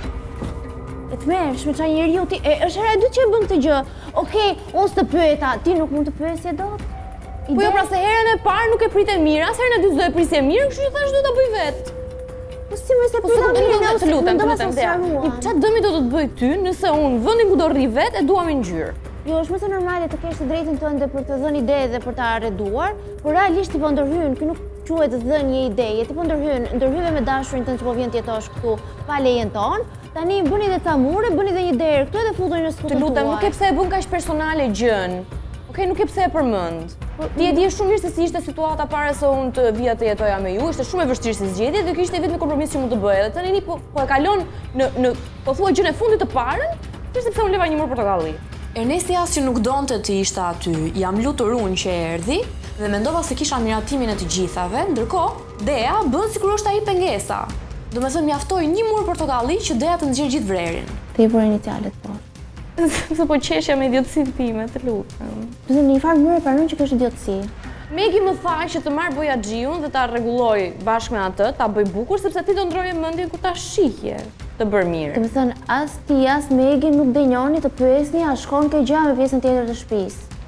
E të merresh me çaj njeriu ti, është hera e dytë që e bën këtë gjë. Okej, unë s'të pyeta, ti nuk mund të pyesje dot. Po jo, pra se herën e parë nuk e prite mirë, as herën e dytë do e prisje mirë, kështu që thash do ta bëj vetë. Po si më se pyeta mirë, të lutem. Çfarë dëmi do të bëj ty nëse unë vendin ku do rri vetë e dua me ngjyrë? Jo, është më se normale të kesh të drejtën tënde për të dhënë ide dhe për ta arreduar, por realisht ti po ndërhyn, ky nuk quhet dhënie ideje, ti po ndërhyve me dashurin tënd që po vjen të jetosh këtu pa lejen tonë. Tani bëni edhe ca mure, bëni edhe një derë këtu dhe futuni në skutën tuaj. Të lutem, nuk e pse e bën kaq personale gjën. Okej, nuk e pse e përmend. Ti e di shumë mirë se si ishte situata para se unë të vija të jetoja me ju, ishte shumë e vështirë si zgjedhje dhe ky ishte vetëm kompromis që mund të bëj. Dhe tani po e kalon në pothuaj gjën e fundit të parën, thjesht sepse unë leva një mur portokalli. Ernesti as që nuk donte të ishte aty, jam lutur unë që erdhi dhe mendova se kisha miratimin e të gjithave, ndërkohë Dea bën sikur është ai pengesa. Domethënë mjaftoi një mur portokalli që Dea të nxjerrë gjithë vrerin. Ti i bën inicialet po. Se po qeshja me idiotësinë time, të lutem. Në një farë mënyrë pranon që është idiotësi. Megi më tha që të marr bojaxhiun dhe ta rregulloj bashkë me atë, ta bëj bukur sepse ti do ndroje mendjen kur ta shihje të bërë mirë. Do të thënë as ti as Megi nuk dënjoni të pyesni a shkon kjo gjë me pjesën tjetër të shtëpisë.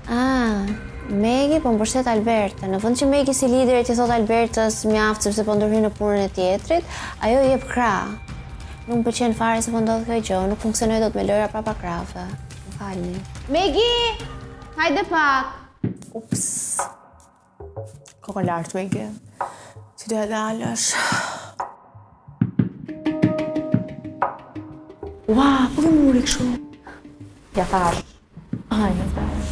Megi po mbështet Alberta. Në vend që Megi si lideri ti thot Albertës mjaft sepse po ndërhyn në punën e tjetrit, ajo jep krah. Nuk më pëlqen fare se po ndodh kjo gjë, nuk funksionoi dot me lëra prapa krafe. Më falni. Megi, hajde pak. Ups. Kokën lart, Megi. Ti do të dalësh. Ua, po ke muri kështu? Ja thash. Hajde, thash.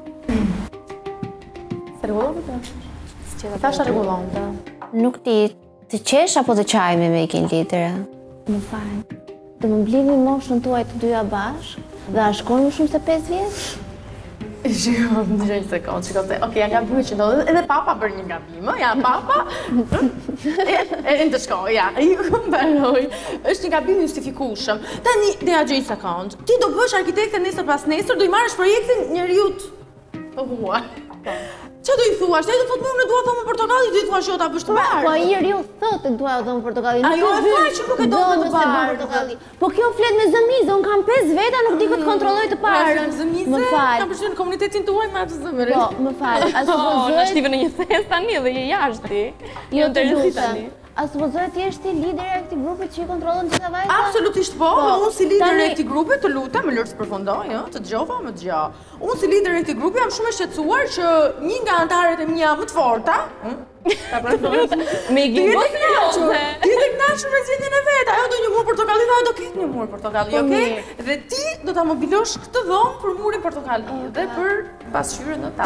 Se rregullon të? Thash të rregullon të. Nuk ti të qesh apo të qaj me Megin lidere? Më falë, të më mblini moshën tuaj të dyja bashkë dhe a shkon më shumë se 5 vjeç? Shiko, në një sekundë, shiko se, okej, janë gabime që ndodhë, edhe papa bërë një gabime, ja, papa, e në të shkoj, ja, ju mbaroj, është një gabim justifikueshëm. Tani, Dea gjë një sekundë, ti do bësh arkitekte nesër pas nesër, do i marrësh projektin njeriut të huaj. Qa do i thuash? Ne do thotë unë dua dhomën portokalli, do i thuash jo ta bësh të bardhë. Po ai njeriu thotë dua dhomën portokalli. Ajo e fal që nuk e do të bardhë. Po kjo flet me zëmizë, un kam 5 veta, nuk di këtë kontrolloj të parën. Më fal. Kam përshtypjen në komunitetin tuaj me atë zëmërë. Po, më fal. A supozoj na shtive në një thes tani dhe je jashtë. Jo të lutem. A supozoj ti je lideri i këtij grupi që i kontrollon gjithë vajzat? Absolutisht po, unë si lideri i këtij grupi të lutem, më lër të përfundoj, të dëgjova më dëgjoj. Unë si lideri i këtij grupi jam shumë e shqetësuar që një nga anëtarët e mia më të forta, ta pranoj. Megi, mos e lodhe. Ti do të kënaqesh me zgjedhjen e vet, ajo do një mur portokalli dhe ajo do ketë një mur portokalli, okay? Dhe ti do ta mobilosh këtë dhomë për murin portokalli dhe për pasqyrën në tavan.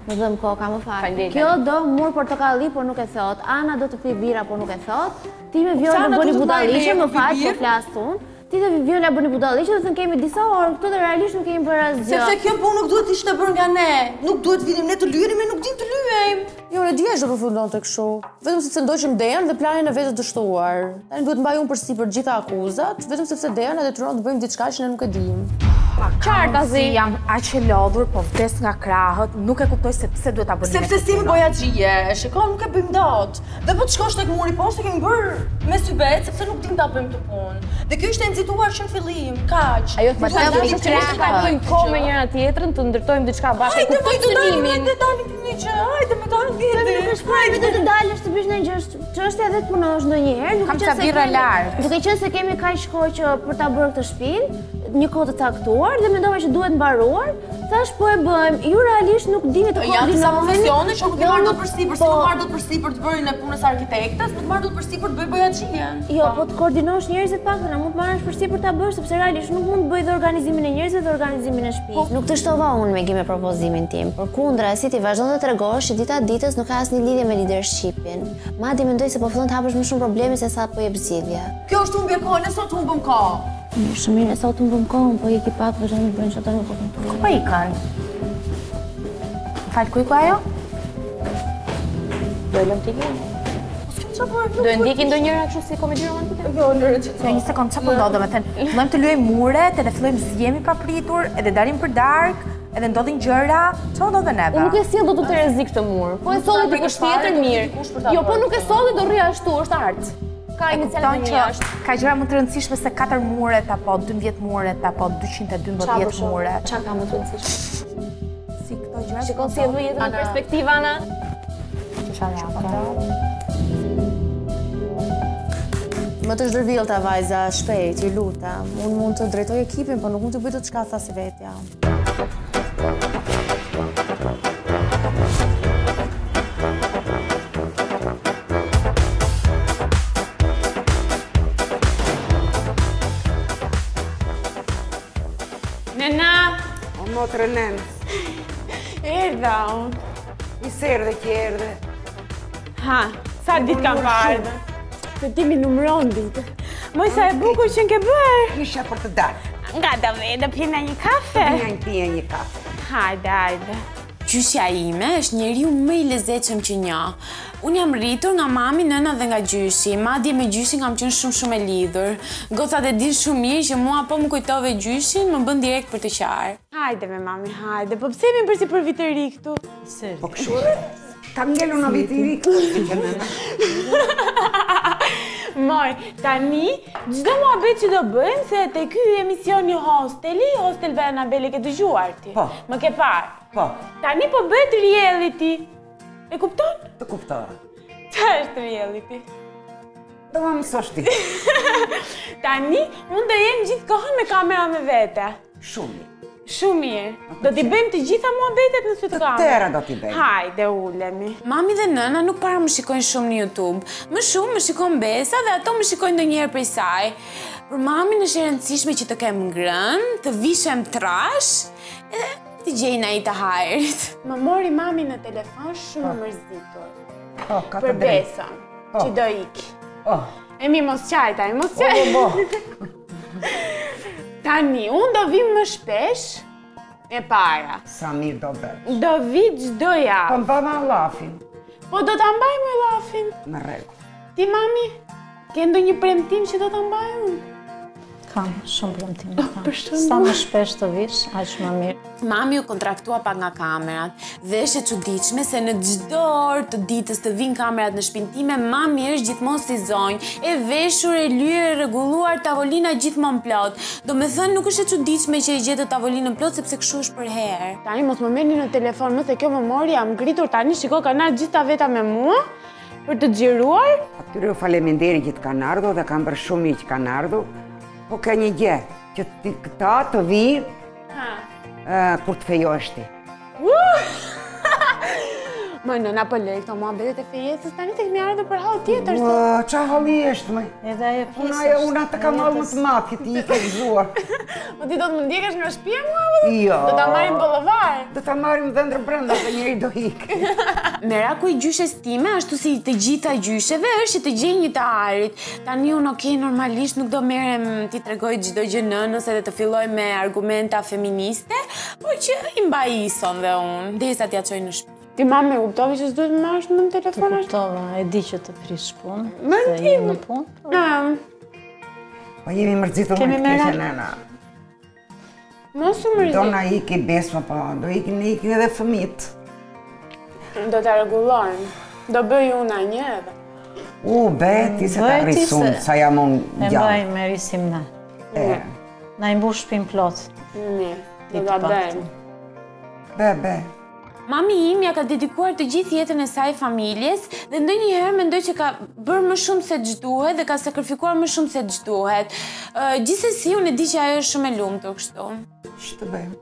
Më dhëm koka, më fal. Kjo do mur portokalli, por nuk e thot. Ana do të pi bira, por nuk e thot. Ti me Viola bëni budalliqe, më fal, po flas unë. Ti dhe Viola bëni budalliqe, do të thënë kemi disa orë këtu dhe realisht nuk kemi bërë asgjë. Sepse kjo punë nuk duhet ishte bërë nga ne. Nuk duhet vinim ne të lyejmë, ne nuk dim të lyejmë. Jo, ne dia çdo përfundon tek kështu. Vetëm sepse ndoqëm Dejan dhe planin e vetë të shtuar. Tani duhet mbaj unë përsipër gjitha akuzat, vetëm sepse Dejan na detyron të bëjmë diçka që ne nuk e dim. Qartazi jam aq e lodhur, po vdes nga krahët, nuk e kuptoj se pse duhet ta bëni. Sepse si më bojaxhie, shikoj nuk e bëjmë dot. Dhe po të shkosh tek muri poshtë kemi bërë me sybet sepse nuk dim ta bëjmë këtë punë. Dhe kjo ishte nxituar që në fillim, kaq. Ajo thjesht që ne kalojmë kohë me njëra tjetrën, të ndërtojmë diçka bashkë. Kuptoj synimin. Hajde me dalë vjetë. Hajde do të dalësh të bësh një gjë, çështja edhe të punosh ndonjëherë, nuk kam ca birra larg. Duke qenë se kemi kaq kohë që për ta bërë këtë shtëpinë, një kohë të caktuar dhe mendova që duhet mbaruar, thash po e bëjmë. Ju realisht nuk dini të koordinoheni. Janë disa profesione që nuk i marr dot përsipër, si nuk marr dot përsipër të bërin e punës arkitektes, nuk marr dot përsipër të bëj bojaxhien. Jo, po të koordinosh njerëzit pak, na mund të marrësh përsipër ta bësh, sepse realisht nuk mund të bëj dhe organizimin e njerëzve dhe organizimin e shtëpisë. Nuk të shtova unë me me propozimin tim, përkundra si ti vazhdon të tregosh që dita ditës nuk ka asnjë lidhje me leadershipin. Madje mendoj se po fillon të hapësh më shumë probleme se sa po jep zgjidhje. Kjo është humbje kohë, ne sot humbëm kohë. Shumë mirë, sot humbëm kohën, po iki pak vazhdojmë të bëjmë çfarë do të bëjmë. Ku po ikan? Fal ku ajo? Do e lëm tikin? Do e ndjekin ndonjëra kështu si komedi romantike? Jo, në rëndësi. Një sekond, çfarë po ndodh, domethënë, fillojmë të luajmë muret, edhe fillojmë zgjemi papritur, edhe dalim për darkë, edhe ndodhin gjëra, çfarë ndodh me neve? Unë nuk e sjell dot të rrezik këtë mur. Po e solli ti kush tjetër mirë. Jo, po nuk e solli do rri ashtu, është art. Ka iniciativë jashtë. Ka gjëra më të rëndësishme se 4 muret apo 12 muret apo 212 muret. Çfarë ka më të rëndësishme? Si këto gjëra. Shikon si e vë jetën në perspektivë ana. Më të zhërvill ta vajza, shpejt, ju lutem. Unë mund të drejtoj ekipin, por nuk mund të bëj dot çka tha si vetja. Nena! O motre nën. Erdha unë. I serdhe që erdhe. Ha, sa ditë kam parë. Se ti mi numëron ditë. Moj sa e bukur që n'ke bërë. Isha për të dalë. Nga da veda pjena një kafe. Pjena një kafe. Hajde, hajde. Gjyshja ime është njeriu më i lezetshëm që njoh. Unë jam rritur nga mami, nëna dhe nga gjyshi. Madje me gjyshin kam qenë shumë e lidhur. Gocat e din shumë mirë që mua po më kujtove gjyshin, më bën direkt për të qarë. Hajde me mami, hajde. Po pse jemi përsi për vit të ri këtu? Po kështu. Ta ngelu në vit i ri këtu. Moj, tani, gjdo muhabet që do bëjmë se te ky emisioni hosteli, Hostel Bajanabeli, ke dëgjuar ti? Po. Më ke parë? Po. Tani po bëhet reality. E kupton? Të kuptoj. Qa është reality? Do ma mësosh ti. Tani, unë do jem gjithë kohën me kamera me vete. Shumë mirë. Shumë mirë. Do t'i bëjmë të gjitha muhabetet në sytë kamerë. Të tëra do t'i bëjmë. Hajde, ulemi. Mami dhe nëna nuk para më shikojnë shumë në YouTube. Më shumë më shikojnë Besa dhe ato më shikojnë ndonjëherë prej saj. Për mamin është e rëndësishme që të kem ngrënë, të vishem trash, edhe të gjejnë ai të hajrit. Më mori mami në telefon shumë mërzitur. Për Besën, që do iki. Emi mos qajta, mos qajta. Tani, unë do vim më shpesh e para. Sa mirë do bërë. Do vi gjdo javë. Po mba ma lafin. Po do t'a mbaj me lafin. Në regu. Ti, mami, ke ndonjë premtim që do t'a mbaj unë? Kam shumë premtim. Sa më shpesh të vish, aq më mirë. Mami u kontraktua pak nga kamerat dhe është e çuditshme se në çdo orë të ditës të vinë kamerat në shtëpinë time, mami është gjithmonë si zonjë, e veshur, e lyer, e rregulluar, tavolina gjithmonë plot. Domethënë nuk është e çuditshme që e gjetë tavolinën plot sepse kështu është për herë. Tani mos më merrni në telefon, më se kjo më mori, jam ngritur tani, shiko kanë gjithta veta me mua për të xhiruar. Atyre u faleminderin që të kanë ardhur dhe kanë bërë shumë mirë që kanë ardhur. Po ka një gjë, që këta të vinë kur të fejosh ti. Më nëna po lej këto muhabetet e fejesës, tani tek më ardhur për hall tjetër. Qa halli është, me? Edhe ajo pjesë. Una të kam allë më të matë, këti i ke gëzuar. Po ti do të më ndjekesh nga shtëpia mua? Jo. Do ta marrim bollovar. Do ta marrim dhëndër brenda se njëri do ikë. Meraku i gjyshes time, ashtu si të gjitha gjysheve, është që të gjej një të arit. Tani unë normalisht nuk do merrem ti tregoj çdo gjë nënës edhe të filloj me argumenta feministe, por që i mbaj ison dhe unë, derisa t'ja çoj në shtëpi. Ti mame, kuptovi që s'duhet më marrësh në telefon? Kuptova, e di që të prish punë. Më se je në punë. Po jemi mërzitur më të keqe nëna. Mos u mërzit. Do na iki Besma, po do ikin edhe fëmit. Do të rregullojmë. Do bëj unë një edhe. Be, ti se ta rrisun, sa jam unë gjallë. E mbaj me rrisim na. Na i mbush shpin plot. Do ta bëjmë. Be. Mami im ja ka dedikuar të gjithë jetën e saj familjes dhe ndonjëherë mendoj që ka bërë më shumë se ç'duhet dhe ka sakrifikuar më shumë se ç'duhet. Gjithsesi unë e di që ajo është shumë e lumtur kështu. Ç'të bëjmë?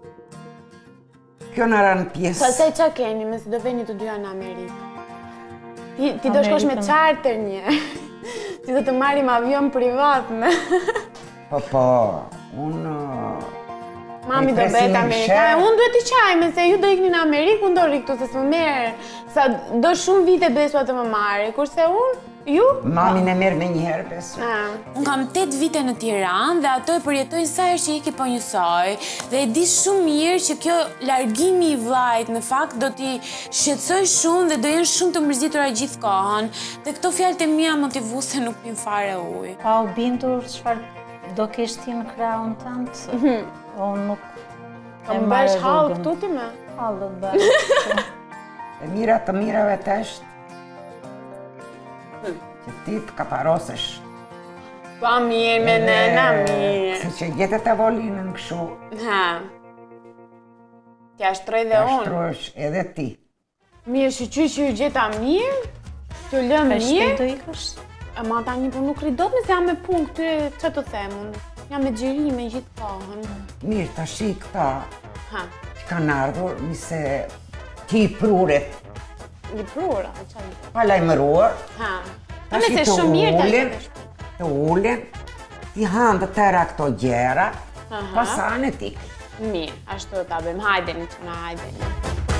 Kjo na ran pjesë. Pastaj ç'a keni, mëse do veni të dyja në Amerikë. Ti do shkosh me charter një. Ti do të marrim avion privat me. Po, unë Mami do bëhet amerikane, unë duhet t'i qajme, se ju do ikni në Amerikë, unë do rri këtu, se s'më merë, sa do shumë vite Besua të më marri, kurse unë, ju? Mami në merë me njëherë Besua. Unë kam 8 vite në Tiranë dhe ato e përjetojnë sa herë që iki po njësoj, dhe e di shumë mirë që kjo largimi i vllajt në fakt do t'i shqetësoj shumë dhe do jenë shumë të mërzitura gjithë kohën, dhe këto fjalët e mia motivuese nuk pin fare ujë. Pa u bindur çfarë do kesh ti në krahun tënd? Unë nuk e marrë rrugën. Hallë këtu ti me? Hallë të bërë. E mira të mirave të është që ti të kaparosesh. Pa mirë me nëna mirë. Se që gjetet e volinën këshu. T'ja shtroj dhe unë. T'ja shtrojsh edhe ti. Mirë që ju gjeta mirë, t'ju lë mirë. Shpejt do ikësh? Ma tani po nuk ridot nëse jam me punë këtyre, që të themun? Jam me gjiri me gjithë kohën. Mirë, të shi këta që kanë ardhur, nëse ti i pruret. I prura? Pa lajmëruar. Ta nëse shumë mirë të ullen, ti hanë të tëra këto gjera, pasan e ti. Mirë, ashtu do ta bëjmë, hajdeni që na hajdeni.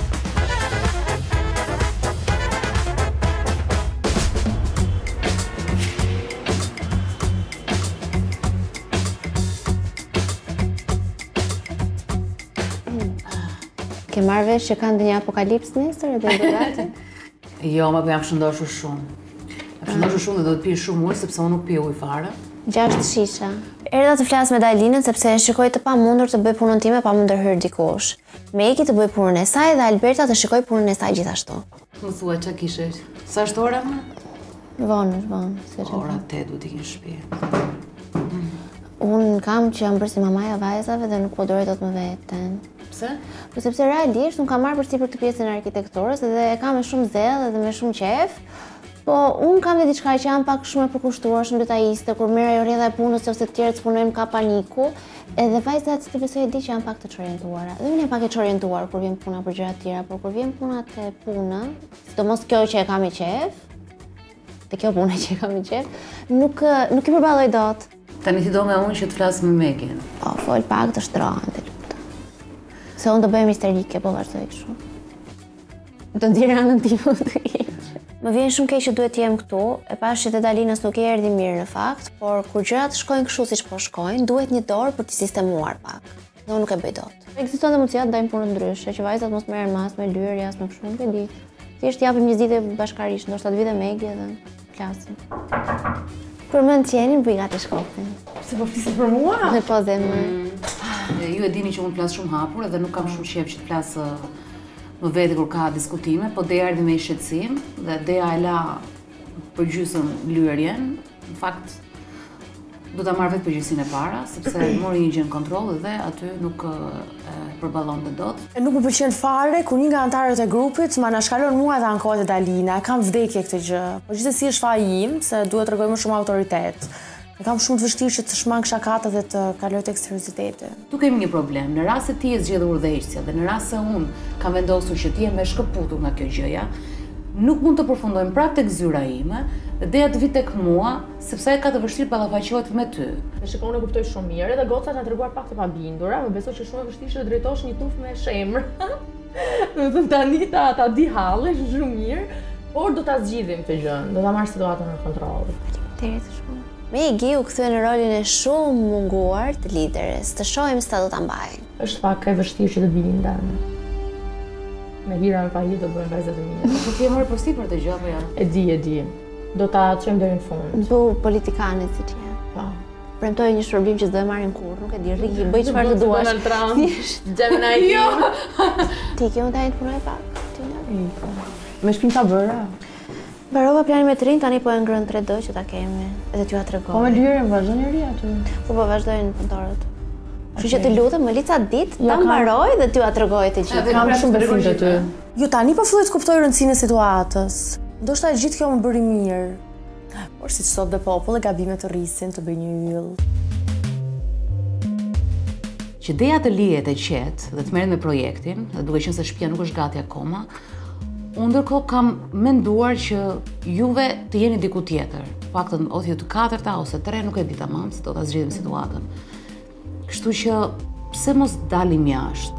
Ke marrë vesh që kanë ndonjë apokalips nesër edhe do gati? Jo, më jam shëndoshur shumë. Jam shëndoshur shumë dhe do të pi shumë ujë sepse unë nuk pi ujë fare. 6 shisha. Erdha të flas me Dalinën sepse shikoj të pamundur të bëj punën time pa më ndërhyrë dikush. Meki të bëj punën e saj dhe Alberta të shikoj punën e saj gjithashtu. Më thua ç'a kishe? Sa është ora më? Vonë. Ora 8 duhet të kesh shtëpi. Unë kam që jam bërë si mamaja vajzave dhe nuk po doroj dot më veten. Pse? Po sepse realisht unë kam marrë përsipër të pjesën e arkitekturës dhe e kam me shumë zell dhe me shumë qef. Po unë kam dhe diçka që jam pak shumë e përkushtuar, shumë detajiste, kur merr ajo rrjedha e punës ose të tjerët punojmë ka paniku, edhe vajzat të besoj e di që janë pak të çorientuara. Dhe unë jam pak e çorientuar kur vjen puna për gjëra të tjera, por kur vjen puna te puna, sidomos kjo që e kam i qef, te kjo puna që e kam i qef, nuk i përballoj dot. Tani ti do nga unë që të flas me Mekin. Po, fol pak të shtrohen të lutem. Se unë do bëhem histerike, po vazhdoj kështu. Do ndjerë anën time të keq. Më vjen shumë keq që duhet të jem këtu, e pash që te Dalinës nuk e erdhi mirë në fakt, por kur gjërat shkojnë kështu siç po shkojnë, duhet një dorë për të sistemuar pak. Dhe unë nuk e bëj dot. Ekziston dhe mundësia të dajmë punë ndryshe, që vajzat mos merren mas me lyrë, as me kështu, nuk e di. Thjesht japim një zgjidhje bashkërisht, ndoshta të vi dhe Megi edhe flasim. Për mend t'jenin, bëj gati shkopin. Se po flisit për mua? Ne po zemër. Ju e dini që unë flas shumë hapur edhe nuk kam shumë qef që të flas më vete kur ka diskutime, po Deja erdhi me shqetësim dhe Deja e la përgjysëm lyerjen. Në fakt, do ta marr vetë përgjithësinë e para, sepse mori një gjë në kontroll dhe aty nuk përballonte dot. Nuk më pëlqen fare kur një nga anëtarët e grupit ma na shkalon mua dhe ankohet Dalina. Kam vdekje këtë gjë. Po gjithsesi është faji im, se duhet të tregoj më shumë autoritet. E kam shumë të vështirë që të shmang shakat dhe të kaloj tek serioziteti. Tu kemi një problem. Në rast se ti je zgjedhur udhëheqësja dhe në rast se unë kam vendosur që ti je më shkëputur nga kjo gjëja, nuk mund të përfundojmë prapë tek zyra ime dhe deja të vi tek mua, sepse ka të vështirë ballafaqohet me ty. E shikon, e kuptoj shumë mirë, edhe gocat na treguar pak të pabindura, më besoj që shumë e vështirë të drejtosh një tufë me shemër. Do të tani ta di hallesh shumë mirë, por do ta zgjidhim këtë gjë, do ta marr situatën në kontroll. Faleminderit shumë. Megi u kthye në rolin e shumë munguar të lideres, të shohim se ta do ta mbajë. Është pak e vështirë që të binden. Me hira me pa hira do bëjmë vajzat e mia. Po ti e morë përsipër të gjë apo jo? E di. Do ta çojmë deri në fund. Bu politikanë siç je. Po. Premtoj një shpërblim që s'do e marrin kurrë, nuk e di, rri, bëj çfarë të duash. Donald Trump, Gemini. Jo. Ti ke ndaj të punoj pak. Ti na. Me shpinë ta bëra. Mbarova planin me të rinj, tani po e ngrën 3D që ta kemi. Edhe t'ju tregoj. Po me lirën vazhdon njëri aty. Po vazhdojnë punëtorët. Kështu që të lutem, më lica ditë ta mbaroj dhe t'ju tregoj të gjithë. Kam shumë besim te ty. Jo, tani po filloj të kuptoj rëndësinë e situatës. Ndoshta gjithë kjo më bëri mirë. Por siç thot dhe populli, gabimet të rrisin të bëj një yll. Që Deja të lihet e qetë dhe të merret me projektin, dhe duke qenë se shtëpia nuk është gati akoma, unë ndërkohë kam menduar që juve të jeni diku tjetër. Paktën ose ju të katërta ose 3, nuk e di tamam se do ta zgjidhim situatën. Kështu që pse mos dalim jashtë?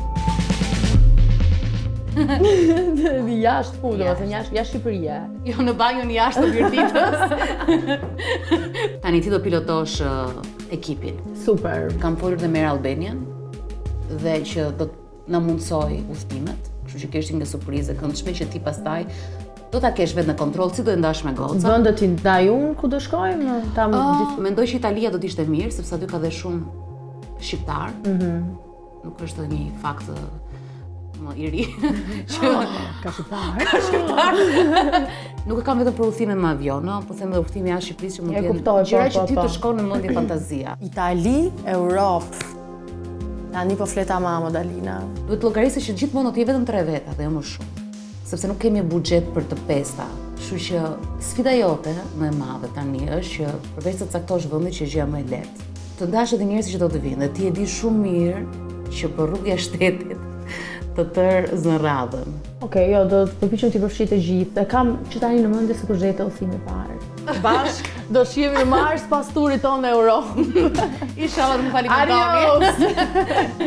Jashtë ku, do të thënë jashtë Shqipëria. Jo, në banjon jashtë të Virtitës. Tani ti do pilotosh ekipin. Super. Kam folur dhe Mer Albanian dhe që do na mundsoj udhëtimet, kështu që kesh një surprizë këndshme që ti pastaj do ta kesh vetë në kontroll si do e ndash me goca. Vendet i ndaj unë ku do shkojmë? Mendoj që Italia do të ishte mirë sepse aty ka dhe shumë shqiptar. Nuk është një fakt më i ri. Ka shqiptar. Nuk e kam vetëm për udhëtimin me avion, po them edhe udhëtimi jashtë Shqipërisë që mund të jenë gjëra që ti të shkon në mendje fantazia. Itali, Europë. Tani po fleta mama Dalina. Duhet llogarisësh që gjithmonë do të jetë vetëm 3 veta dhe jo më shumë. Sepse nuk kemi buxhet për të 5-ta. Kështu që sfida jote më e madhe tani është që përveç të caktosh vendin që gjëja më e lehtë, të ndash edhe njerëzit që do të vinë dhe ti e di shumë mirë që për rrugë jashtë shtetit të tërë zën radhën. Okej, jo, do të përpiqem të përfshi të gjithë. E kam që tani në mendje se kur gjete udhëtimin e parë. Bashk do shihemi në Mars pas turit tonë në Europë. Inshallah të më falikojmë.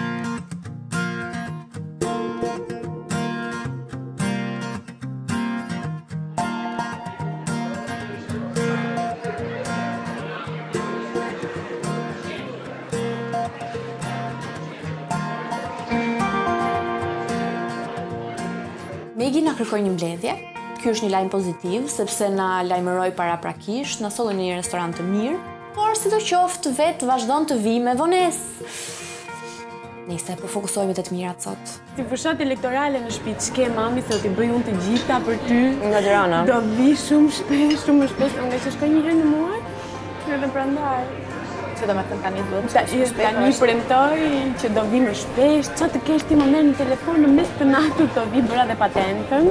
Megi na kërkoi një mbledhje. Ky është një lajm pozitiv, sepse na lajmëroi paraprakisht, na solli në një restorant të mirë, por sidoqoftë vetë vazhdon të vi me vonesë. Nëse po fokusohemi te të mirat sot. Ti fushat elektorale në shtëpi, ç'ke mami se do t'i bëj unë të gjitha për ty. Nga Tirana. Do vi shumë shpesh, nga që shkoj një herë në muaj. Edhe prandaj. Që do me thënë tani duhet të shpesh. Tani premtoj që do vi më shpesh, që të kesh ti më merr në telefon në mes të natës do vi bëra dhe patentën.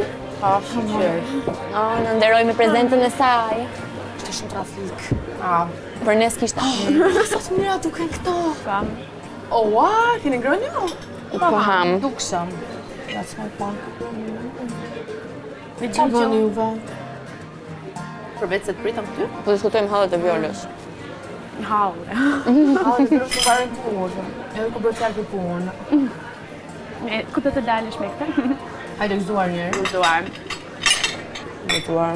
Në nderoj me prezentën e saj. Ishte shumë trafik. Për nes kishte. Sa të mira duken këto. Kam. Oa, keni ngrënë? Po ham. Duksëm. Ja s'maj pak. Me Qa bëni juve? Përveç se të pritëm ty? Po diskutojmë hallet e Violës. Halle. Halle, të rështë të varën punë. Edhe ku bërë qarë për punë. Ku të dalësh me këta? Hajde gëzuar njerë. Gëzuar. Gëzuar.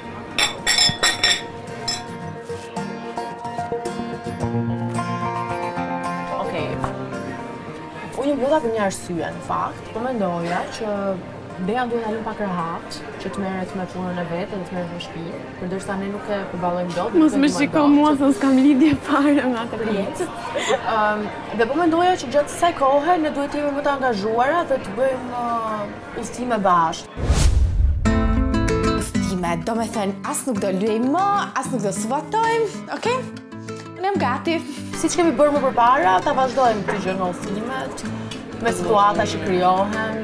Unë një blota për një arsye, në fakt, po mendoja që Deja duhet alin pak rahat, që të merret me punën e vetë dhe të merret me shtëpi, përdërsa ne nuk e përballojmë dot. Mos më shiko mua se s'kam lidhje fare me atë projekt. Dhe po mendoja që gjatë kësaj kohe ne duhet të jemi më të angazhuara dhe të bëjmë udhëtime bashkë. Udhëtime, do me thënë, as nuk do luajmë më, as nuk do svatojmë, okay? Unë jam gati. Siç kemi bërë më përpara, ta vazhdojmë këtë gjë në udhëtimet, me situata që krijohen.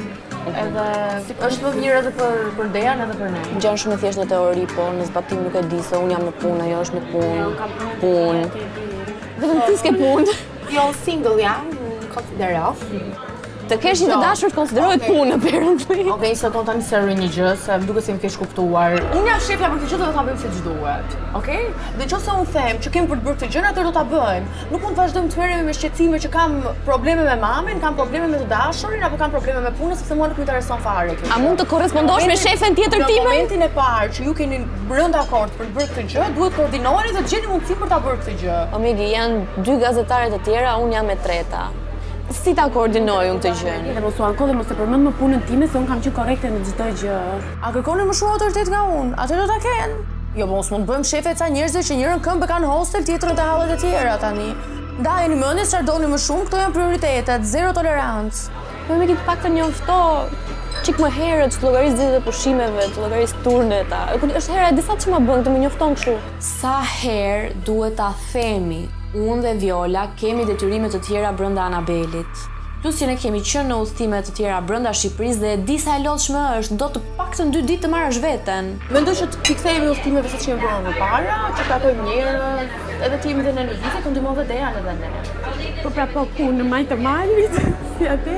Edhe është më mirë edhe për Dejan edhe për ne. Gjanë shumë e thjeshtë në teori, po në zbatim nuk e di se unë jam në punë, ajo është në punë. Punë. Vetëm ti s'ke punë. Jo, single jam, konsiderov. Të kesh një të dashur konsiderohet punë, apparently. Okej, se ton tani se rrë një gjë, se më duke se më kesh kuptuar. Unë jam shefja për këtë gjë, do ta bëjmë siç duhet. Okej? Dhe nëse unë them që kemi për të bërë këtë gjë, atë do ta bëjmë. Nuk mund të vazhdojmë të merremi me shqetësime që kam probleme me mamin, kam probleme me të dashurin apo kam probleme me punën, sepse mua nuk më intereson fare kjo. A mund të korrespondosh me shefen tjetër time? Në momentin e parë që ju keni brënd akord për të bërë këtë gjë, duhet koordinoheni dhe të gjeni mundësi për ta bërë këtë gjë. Omegi, janë 2 gazetare të tjera, unë jam e treta. Si ta koordinoj unë këtë gjën? Dhe mos u anko dhe mos e përmend më punën time se unë kam qenë korrekte në çdo gjë. A kërkoni më shumë autoritet nga unë? Atë do ta kenë. Jo, mos mund të bëjmë shefe ca njerëzve që njërin këmbë kanë hostel, tjetrën te hallet e tjera tani. Ndajeni mendjes çfarë doni më shumë, këto janë prioritetet, zero tolerancë. Po me këtë paktën njofto çik më herët të llogarisë ditët e pushimeve, të llogarisë turneta. Është hera e disa që më bën të më njofton kështu. Sa herë duhet ta themi? Unë dhe Viola kemi detyrime të tjera brenda Anabelit. Plus që ne kemi qenë në udhëtime të tjera brenda Shqipërisë dhe di sa e lodhshme është, do të paktën 2 ditë të marrësh veten. Mendoj që t'i kthehemi udhëtimeve siç kemi bërë më parë, që takojmë njerëz, edhe ti jemi dhe në lëvizje, të ndihmon dhe Dejan edhe ne. Po pra po punë në majtë të malit, si atë?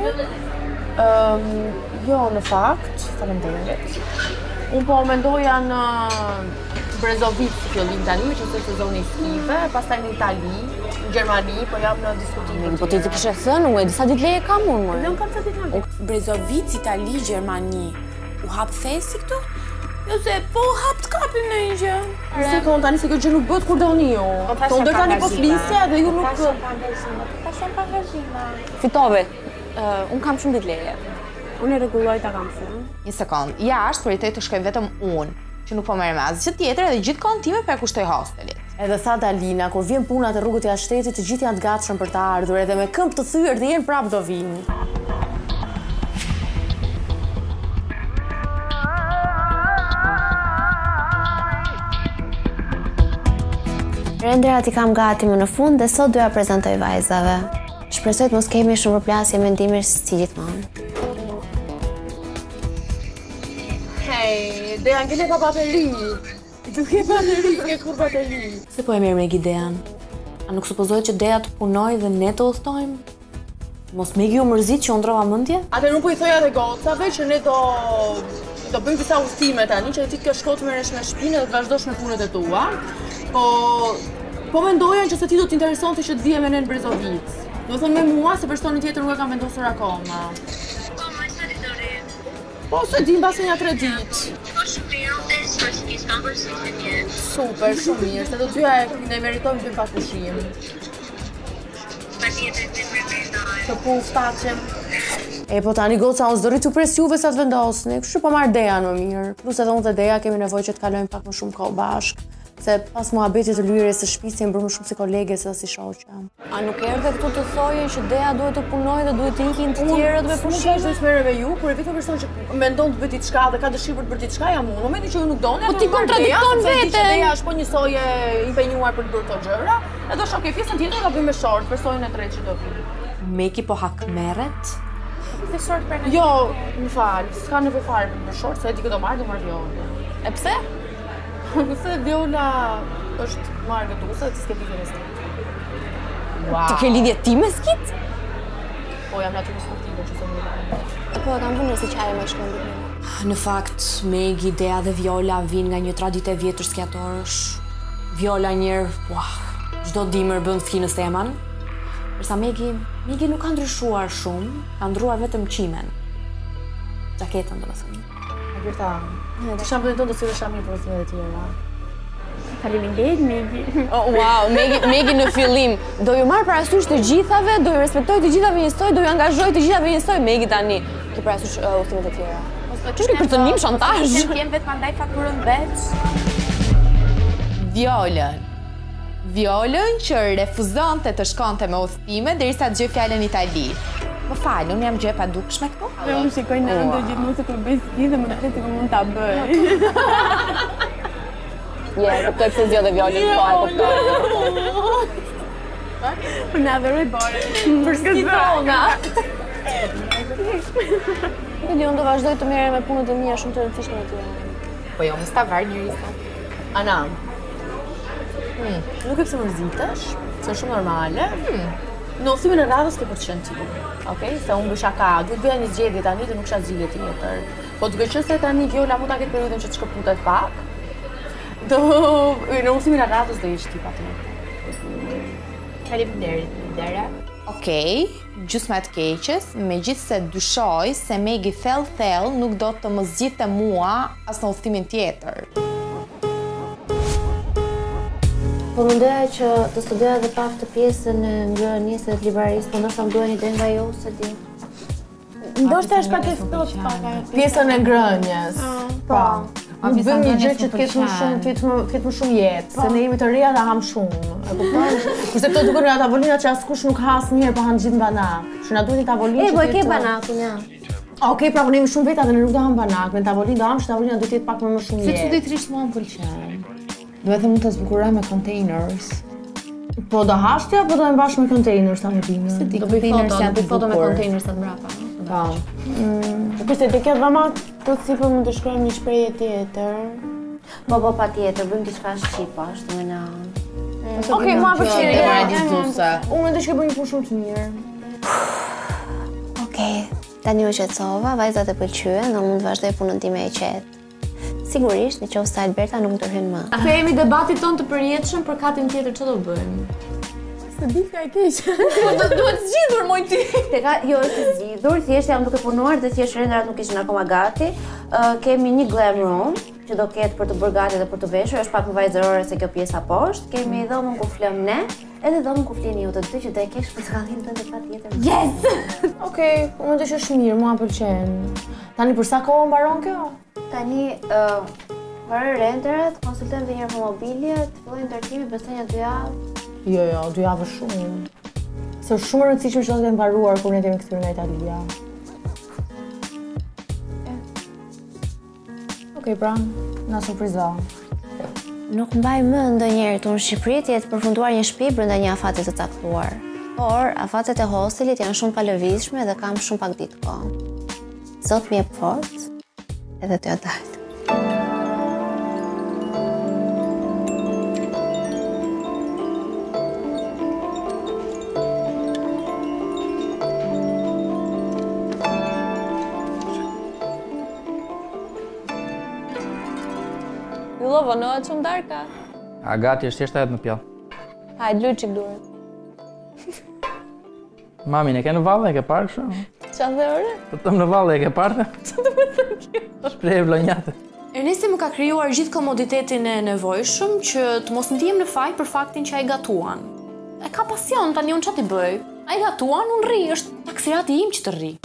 Jo, në fakt, faleminderit. Unë po mendoja në Brezovic fillim tani, që është sezoni estive, pastaj në Itali, në Gjermani, po jam në diskutime. Po ti të kishe thënë, unë disa ditë leje kam unë. Unë kam sa ditë leje. Brezovic, Itali, Gjermani. U hap thesi këtu? Jo se po hap të kapim në një gjë. Si kon tani se kjo gjë nuk bëhet kur doni ju. Po ndër tani po flisja dhe ju nuk Pashem pa angazhime. Fitove. Unë kam shumë ditë leje. Unë e rregulloj ta kam thënë. Një sekond. Jashtë prioritet të shkoj vetëm unë, që nuk po merrem me asgjë tjetër dhe gjithkohon time po e kushtoj hostelit. Edhe tha Dalina, kur vjen puna te rrugët e shtetit, të gjithë janë të gatshëm për të ardhur, edhe me këmbë të thyer dhe jenë prapë do vinë. Renderat I kam gati më në fund dhe sot doja prezantoj vajzave. Shpresoj të mos kemi shumë përplasje mendimesh si gjithmonë. Hej, Dejan, kile ka bateri. Duke bateri, ke kur bateri. Se po e mirë me Dejan? A nuk supozohet që Deja të punoj dhe ne të udhtojmë? Mos Megi u mërzit që unë ndrova mendje? Atë nuk po I thoja dhe gocave që ne do bëjmë disa udhëtime tani, që ti të kesh kohë të merresh me shtëpinë dhe të vazhdosh me punët e tua. Po mendoja që se ti do t'interesonte që të vije me ne në Brezovic. Do thonë me mua se personin tjetër nuk e kam vendosur akoma. Po, se di mbase një 3 ditë. Po shumë mirë, unë dhe së që kisë kam përsi që tjetë. Super, shumë mirë, se do t'yja ne meritojmë të pak pushim. Pa tjetër të mërmendoj. Të punë staqem. Po tani goca, unë s'do rritë të pres juve sa të vendosni, kështu po marrë Dejan më mirë. Plus edhe unë dhe Deja kemi nevojë që të kalojmë pak më shumë kohë bashkë. Se pas muhabetit të lyerjes së shtëpisë jemi bërë më shumë si kolege se si shoqe. A nuk erdhe këtu të thojë që Deja duhet të punojë dhe duhet të ikin të tjerët me pushime? Unë vazhdoj të merrem me ju, por e vetëm person që mendon të bëj diçka dhe ka dëshirë për të bërë diçka jam unë. Në momentin që ju nuk doni, po ti kontradikton veten. Deja është po njësoj impenjuar për të bërë këto gjëra. Edhe shoh ke pjesën tjetër ka bëjmë me short, personin e tretë që do vi. Meki po hakmerret? Se short për ne. Jo, më fal, s'ka nevojë fare për short, se di që do marr Viola. E pse? Se Viola është marrë gëtuese, ti s'ke lidhje me skit. Wow. Ti ke lidhje ti me skit? Po, jam natyrë sportive që se më Po, kam vënë si çaje me shkëmbë. Në fakt, Megi, Dea dhe Viola vinë nga një traditë e vjetër skiatorësh. Viola njërë, çdo dimër bën skinës teman. Përsa Megi nuk ka ndryshuar shumë, ka ndruar vetëm qimen. Gjaketën, do të thënë. Agurta, të shampullin tonë do si dhe shamin për të të tjera. Faleminderit, Megi. Wow, Megi në fillim. Do ju marr parasysh të gjithave, do ju respektoj të gjithave njësoj, do ju angazhoj të gjithave njësoj. Megi tani, ki parasysh udhëtimet e tjera. Ç'është për të nim shantazh? Ne kem vetëm andaj faturën veç. Violën që refuzonte të shkonte me udhëtime derisa të gjej fjalën Itali. Më fal, unë jam gjë pa dukshme këtu? Unë shikoj në ndo gjithmonë se kur bëj ski dhe më duket se mund ta bëj. Kuptoj pse zgjodhe Violën, po e kuptoj. Po na adhuroj bare. Për skitona. Nuk e di, unë do vazhdoj të merrem me punët e mia shumë të rëndësishme të tjera. Po jo, mos ta varg njërisa. Ana, nuk e pse mërzitesh, se është shumë normale. Në udhëtimin e radhës ke për të qenë ti. Okej, se unë bësha ka, duhet bëja një zgjedhje tani dhe nuk kisha zgjidhje tjetër. Po duke qenë se tani Viola mund ta ketë periudhën që të shkëputet pak. Në udhëtimin e radhës do ish ti patjetër. Faleminderit, Dera. Okej, gjysma e të keqes, megjithse dyshoj se Megi thellë nuk do të më zgjidhte mua as në udhëtimin tjetër. Po mendoja që të studoja edhe pak të pjesën e ngrënies së librarisë, po ndoshta më duhen ide nga ju, se di. Ndoshta është pak e ftohtë pak pjesën e ngrënies. Po. Nuk bëjmë një gjë që të ketë më shumë jetë, se ne jemi të reja dhe ham shumë. E kupton? Kurse këto duken nga tavolina që askush nuk has mirë, po han gjithë banak. Që na duhet një tavolinë që po e ke banakun, ja. Okej, pra ne jemi shumë veta dhe ne nuk do ham banak, me tavolinë do ham, që tavolina do të jetë pak më shumë jetë. Se çuditërisht mua më pëlqen. Duhet të mund të zbukuroj me containers. Po do hashtja, po do e mbash me containers ta hetim. Do bëj foto me containers atë mbrapa. Po. Kurse të ketë dhama të sipër mund të shkruajmë një shprehje tjetër. Po patjetër, bëjmë diçka shqipa, ashtu më na. Okej, mua pëlqen. Unë mendoj që bëjmë një punë shumë të mirë. Okej, tani u qetësova, vajzat e pëlqyen dhe mund të vazhdoj punën time e qetë. Sigurisht, në qoftë se Alberta nuk më tërhyn më. Kthehemi debatit ton të përjetshëm për katin tjetër ç'do bëjmë. Se di ka e keq. Po duhet zgjidhur moj ti. Jo, është zgjidhur, thjesht jam duke punuar dhe thjesht rendrat nuk ishin akoma gati. Kemi një glam room që do ketë për të bërë gati dhe për të veshur, është pak më vajzërore se kjo pjesa poshtë. Kemi dhomën ku flëm ne, edhe dhomën ku flini ju të dy që do e kesh për skallin tënde patjetër. Yes! Okej, unë mendoj që është mirë, mua pëlqen. Tani për sa kohë mbaron kjo? Tani, varë renderat, konsultojmë dhe njërë për mobiljet, fillojnë ndërtimi, besoj një 2 javë. Jo, 2 javë shumë. Se është shumë rëndësishme që do të mbaruar kur ne kemi kthyer nga Italia. Okej, pra, na surprizo. Nuk mbaj mend ndonjëherë këtu në Shqipëri të jetë përfunduar një shtëpi brenda një afati të caktuar. Por afatet e hostelit janë shumë palëvizshme dhe kam shumë pak ditë kohë. Zot më jep forcë, edhe t'ja dalë. Jullova, nëhet shumë darka. A gati është thjesht ajo në pjellë. Hajde, luj qik duhet. Mami, ne ke në valle, e ke parë kështu? Qa dhe ore? Të tëmë në valle, e ke parë? Qa të më thënë kjo? Shprehje vlonjate. Ernesti më ka krijuar gjithë komoditetin e nevojshëm që të mos ndihem në faj për faktin që ai gatuan. E ka pasion, tani unë ç'a t'i bëj? Ai gatuan, unë rri, është taksirati im që të rri.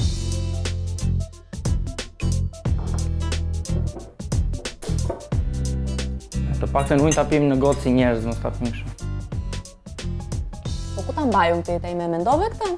Të paktën ujin ta pim në gotë si njerëz, mos ta pim kështu. Po ku ta mbaj unë teta ime, mendove këtë?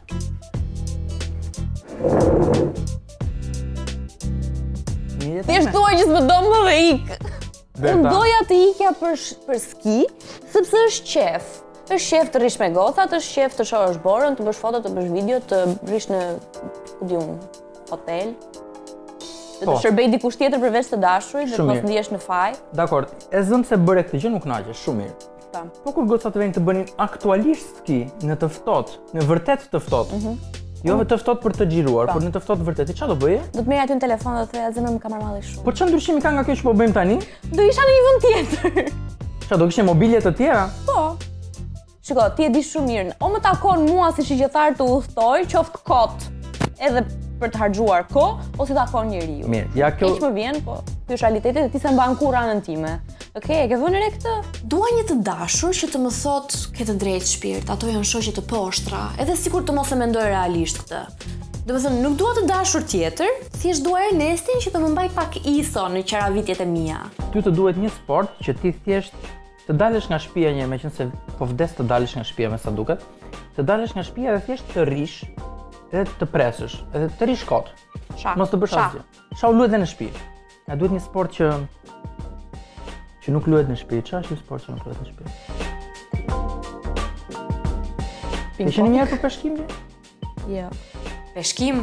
Thjesht thuaj që s'më do më dhe ikë. Unë doja të ikja për ski, sepse është qef. Është qef të rish me gocat, është qef të shohësh borën, të bësh foto, të bësh video, të rish në, ku di unë, hotel. Të shërbej dikush tjetër përveç të dashurit, dhe të mos ndihesh në faj. Dakor, e zëmë se bëre këtë gjë nuk naqesh, shumë mirë. Po kur gocat vjen të bënin aktualisht ski në të ftohtë, në vërtet të ftohtë. Jo të ftohtë për të xhiruar, por në të ftohtë vërtet, ç'a do bëje? Do të merr aty në telefon dhe të thoya zemra më ka marrë malli shumë. Po ç'a ndryshimi ka nga kjo që po bëjmë tani? Do isha në një vend tjetër. Ç'a do kishte mobilje të tjera? Po. Shiko, ti e di shumë mirë. O më takon mua si shigjetar të udhtoj, qoftë kot, edhe për të harxuar kohë, ose takon njeriu. Mirë, ja kjo. Hiç më vjen, po ky është realiteti dhe ti se mban kurrë anën time. Okej, e ke vënë re këtë? Dua një të dashur që të më thotë ke të drejtë shpirt, ato janë shoqe të poshtra, edhe sikur të mos e mendoj realisht këtë. Domethënë, nuk dua të dashur tjetër, thjesht dua Ernestin që të më mbaj pak iso në qaravitjet e mia. Ty të duhet një sport që ti thjesht të dalësh nga shtëpia një, meqense po vdes të dalësh nga shtëpia me sa duket, të dalësh nga shtëpia dhe thjesht të rish, edhe të presësh, edhe të rish kot. Mos të bësh asgjë. Shau luhet në shtëpi. Na duhet një sport që nuk luhet në shtëpi. Çfarë është një sport që nuk luhet në shtëpi? Ishe një mirë për peshkim gjë? Jo. Peshkim?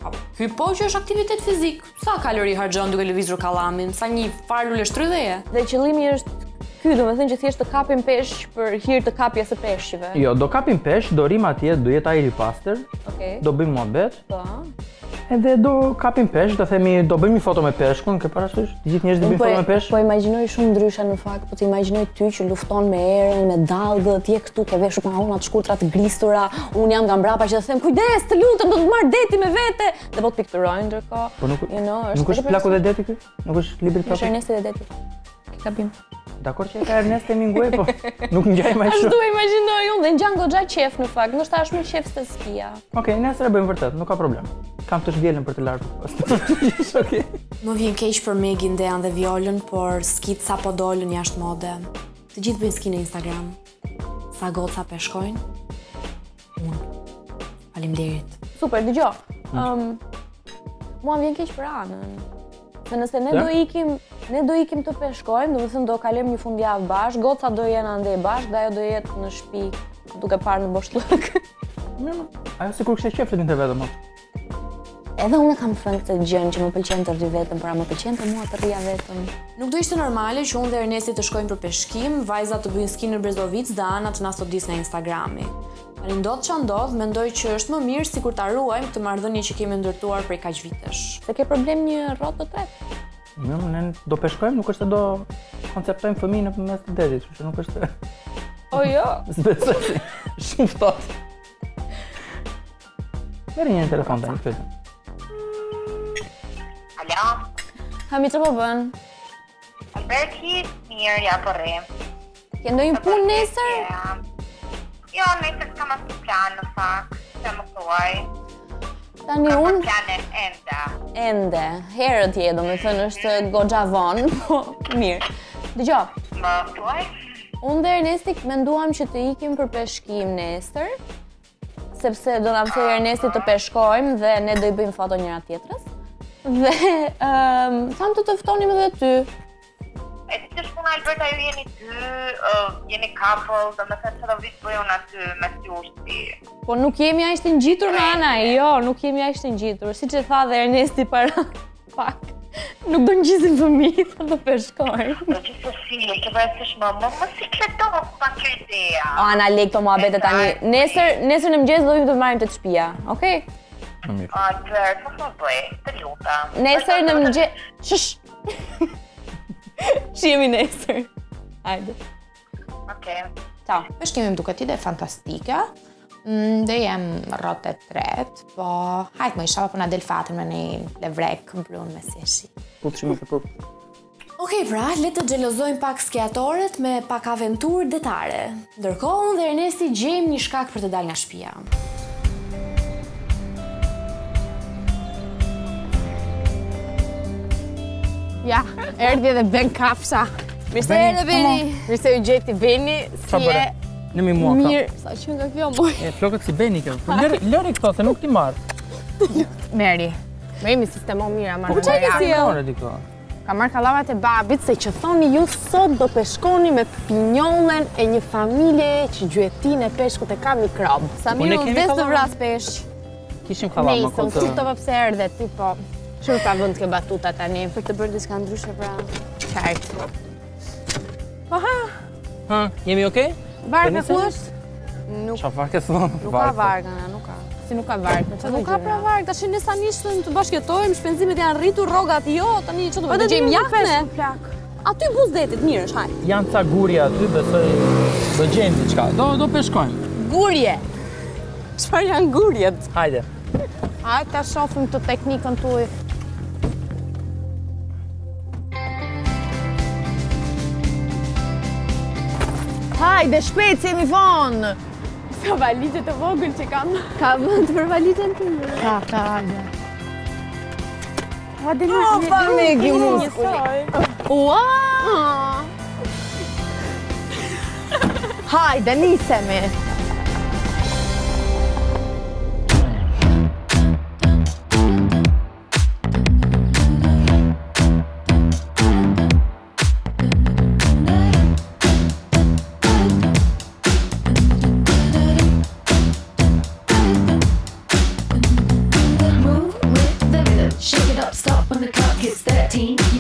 Ky po që është aktivitet fizik. Sa kalori harxhon duke lëvizur kallamin? Sa një farë lule shtrydheje? Dhe qëllimi është ky, domethënë që thjesht të kapim peshq për hir të kapjes së peshqive. Jo, do kapim peshq, do rim atje, do jetë ajri i pastër. Okej. Do bëjmë muhabet. Po. Edhe do kapim peshq, do themi, do bëjmë një foto me peshkun, ke parasysh? Të gjithë njerëzit bëjnë foto me peshk. Po imagjinoj shumë ndryshe në fakt, po të imagjinoj ty që lufton me erën, me dallgët, je këtu ke veshur pantallona të shkurtra të grisura, unë jam nga mbrapa që të them kujdes, të lutem, do të marr deti me vete. Dhe po të pikturojnë ndërkohë. Po nuk është është plaku dhe deti ky? Nuk është libri plaku? Është Ernesti dhe deti. Ke gabim. Dakor që e ka Ernest e Minguaj, po nuk ngjaj më shumë. Ashtu e imagjinoj unë dhe ngjan goxha qef në fakt, ndoshta është më qef se skia. Okej, nesër e bëjmë vërtet, nuk ka problem. Kam të shbjellën për të lartë. Okej. Më vjen keq për Megin, Dean dhe Violën, por skit sa po dolën jashtë mode. Të gjithë bëjnë ski në Instagram. Sa goca peshkojnë? Unë. Faleminderit. Super, dëgjoj. Mua vjen keq për Anën. Se nëse ne do ikim të peshkojmë, do të thënë do kalojmë një fundjavë bashkë, goca do jenë andej bashkë, dhe ajo do jetë në shtëpi duke parë në boshllëk. Ajo sikur kishte qef të vinte vetëm. Edhe unë kam thënë këtë gjën që më pëlqen të rri vetëm, pra më pëlqen të mua të rrija vetëm. Nuk do ishte normale që unë dhe Ernesti të shkojmë për peshkim, vajzat të bëjnë ski në Brezovic dhe Ana të na sodis në Instagrami. Tani ndodh ç'a ndodh, mendoj që është më mirë sikur ta ruajmë këtë marrëdhënie që kemi ndërtuar prej kaq vitesh. Se ke problem një rrotë të tretë. Ne do peshkojmë, nuk është se do konceptojmë fëmijë nëpërmes të detit, kështu që nuk është. O jo. S'besoj. Shumë ftohtë. Merë një telefon tani, pyet. Alo. Hami çfarë po bën? Alberti, mirë, ja po rri. Ke ndonjë punë nesër? Jo, nesër s'kam asnjë plan në fakt, se më thuaj. Tani unë plane ende. Herët je, domethënë është goxha vonë, po mirë. Dëgjoj. Më thuaj? Unë dhe Ernesti menduam që të ikim për peshkim nesër, sepse do na mësoj Ernesti të peshkojmë dhe ne do i bëjmë foto njëra tjetrës. Dhe tham të ftonim edhe ty. E ti që shpuna Alberta, ju jeni dy, jeni couple, dhe me thënë që do vitë bëjën aty me si ushti. Po nuk jemi ashtë ngjitur me Ana, jo, nuk jemi ashtë ngjitur. Si që tha dhe Ernesti para pak, nuk do ngjisim fëmijë, do peshkojmë. Po që se si, ke përësish më si kleto, pa kjo idea. O, Ana, lek të muhabete tani. Nesër në mëngjes do vim të marrim të shtëpia, okej? Albert, më bëj, të luta. Nesër në mëngjes... Shësh! Që jemi nesër. Hajde. Okej. Ciao. Peshkimi më duket ide fantastike. Dhe jem rrotë e tretë, po hajtë më isha po na del fatën me një levrek mbrun me seshi. Puthshim për puk. Okej, pra, le të xhelozojmë pak skiatorët me pak aventurë detare. Ndërkohë unë dhe Ernesti gjejmë një shkak për të dalë nga shtëpia. Ja, erdhi edhe Ben Kafsha. Mirë se erdhe Beni. Mirë se u gjeti Beni, si e Në mi mua mirë. Sa që nga kjo moj. Flokët si Beni kjo. Lëri këto, se nuk ti marr. Meri, mi sistemo mira, marrë. Po çfarë ke si? Ka marrë kallavat e babit se që thoni ju sot do peshkoni me pinjollën e një familje që gjuetin e peshkut e ka mikrob. Samir u vdes të vras peshq. Kishim kallava më kohë. Nëse, kuptova pse erdhe ti, po. Shumë ka vënd ke batuta tani. Për të bërë diçka ndryshe pra. Qartë. Po ha, jemi okej? Varga ku është? Nuk. Çfarë varga thon? Nuk ka varga, nuk ka. Si nuk ka varga? Nuk ka pra varga. Tash ne tani ishim të bashkëtojmë, shpenzimet janë rritur, rrogat jo, tani çfarë do të gjejmë jakne? Aty buzdetit, mirë është, haj. Janë ca gurje aty, besoj do gjejmë diçka. Do peshkojmë. Gurje. Çfarë janë gurjet? Hajde. Hajde ta shohim të teknikën tuaj. Hajde, shpejt, se jemi vonë! Sa valizhe të vogël që kam. Ka vënd për valizhen të një? Ka, hajde. Hajde, nuk pa Megi muskulli. Ua! Hajde, nisemi! 13,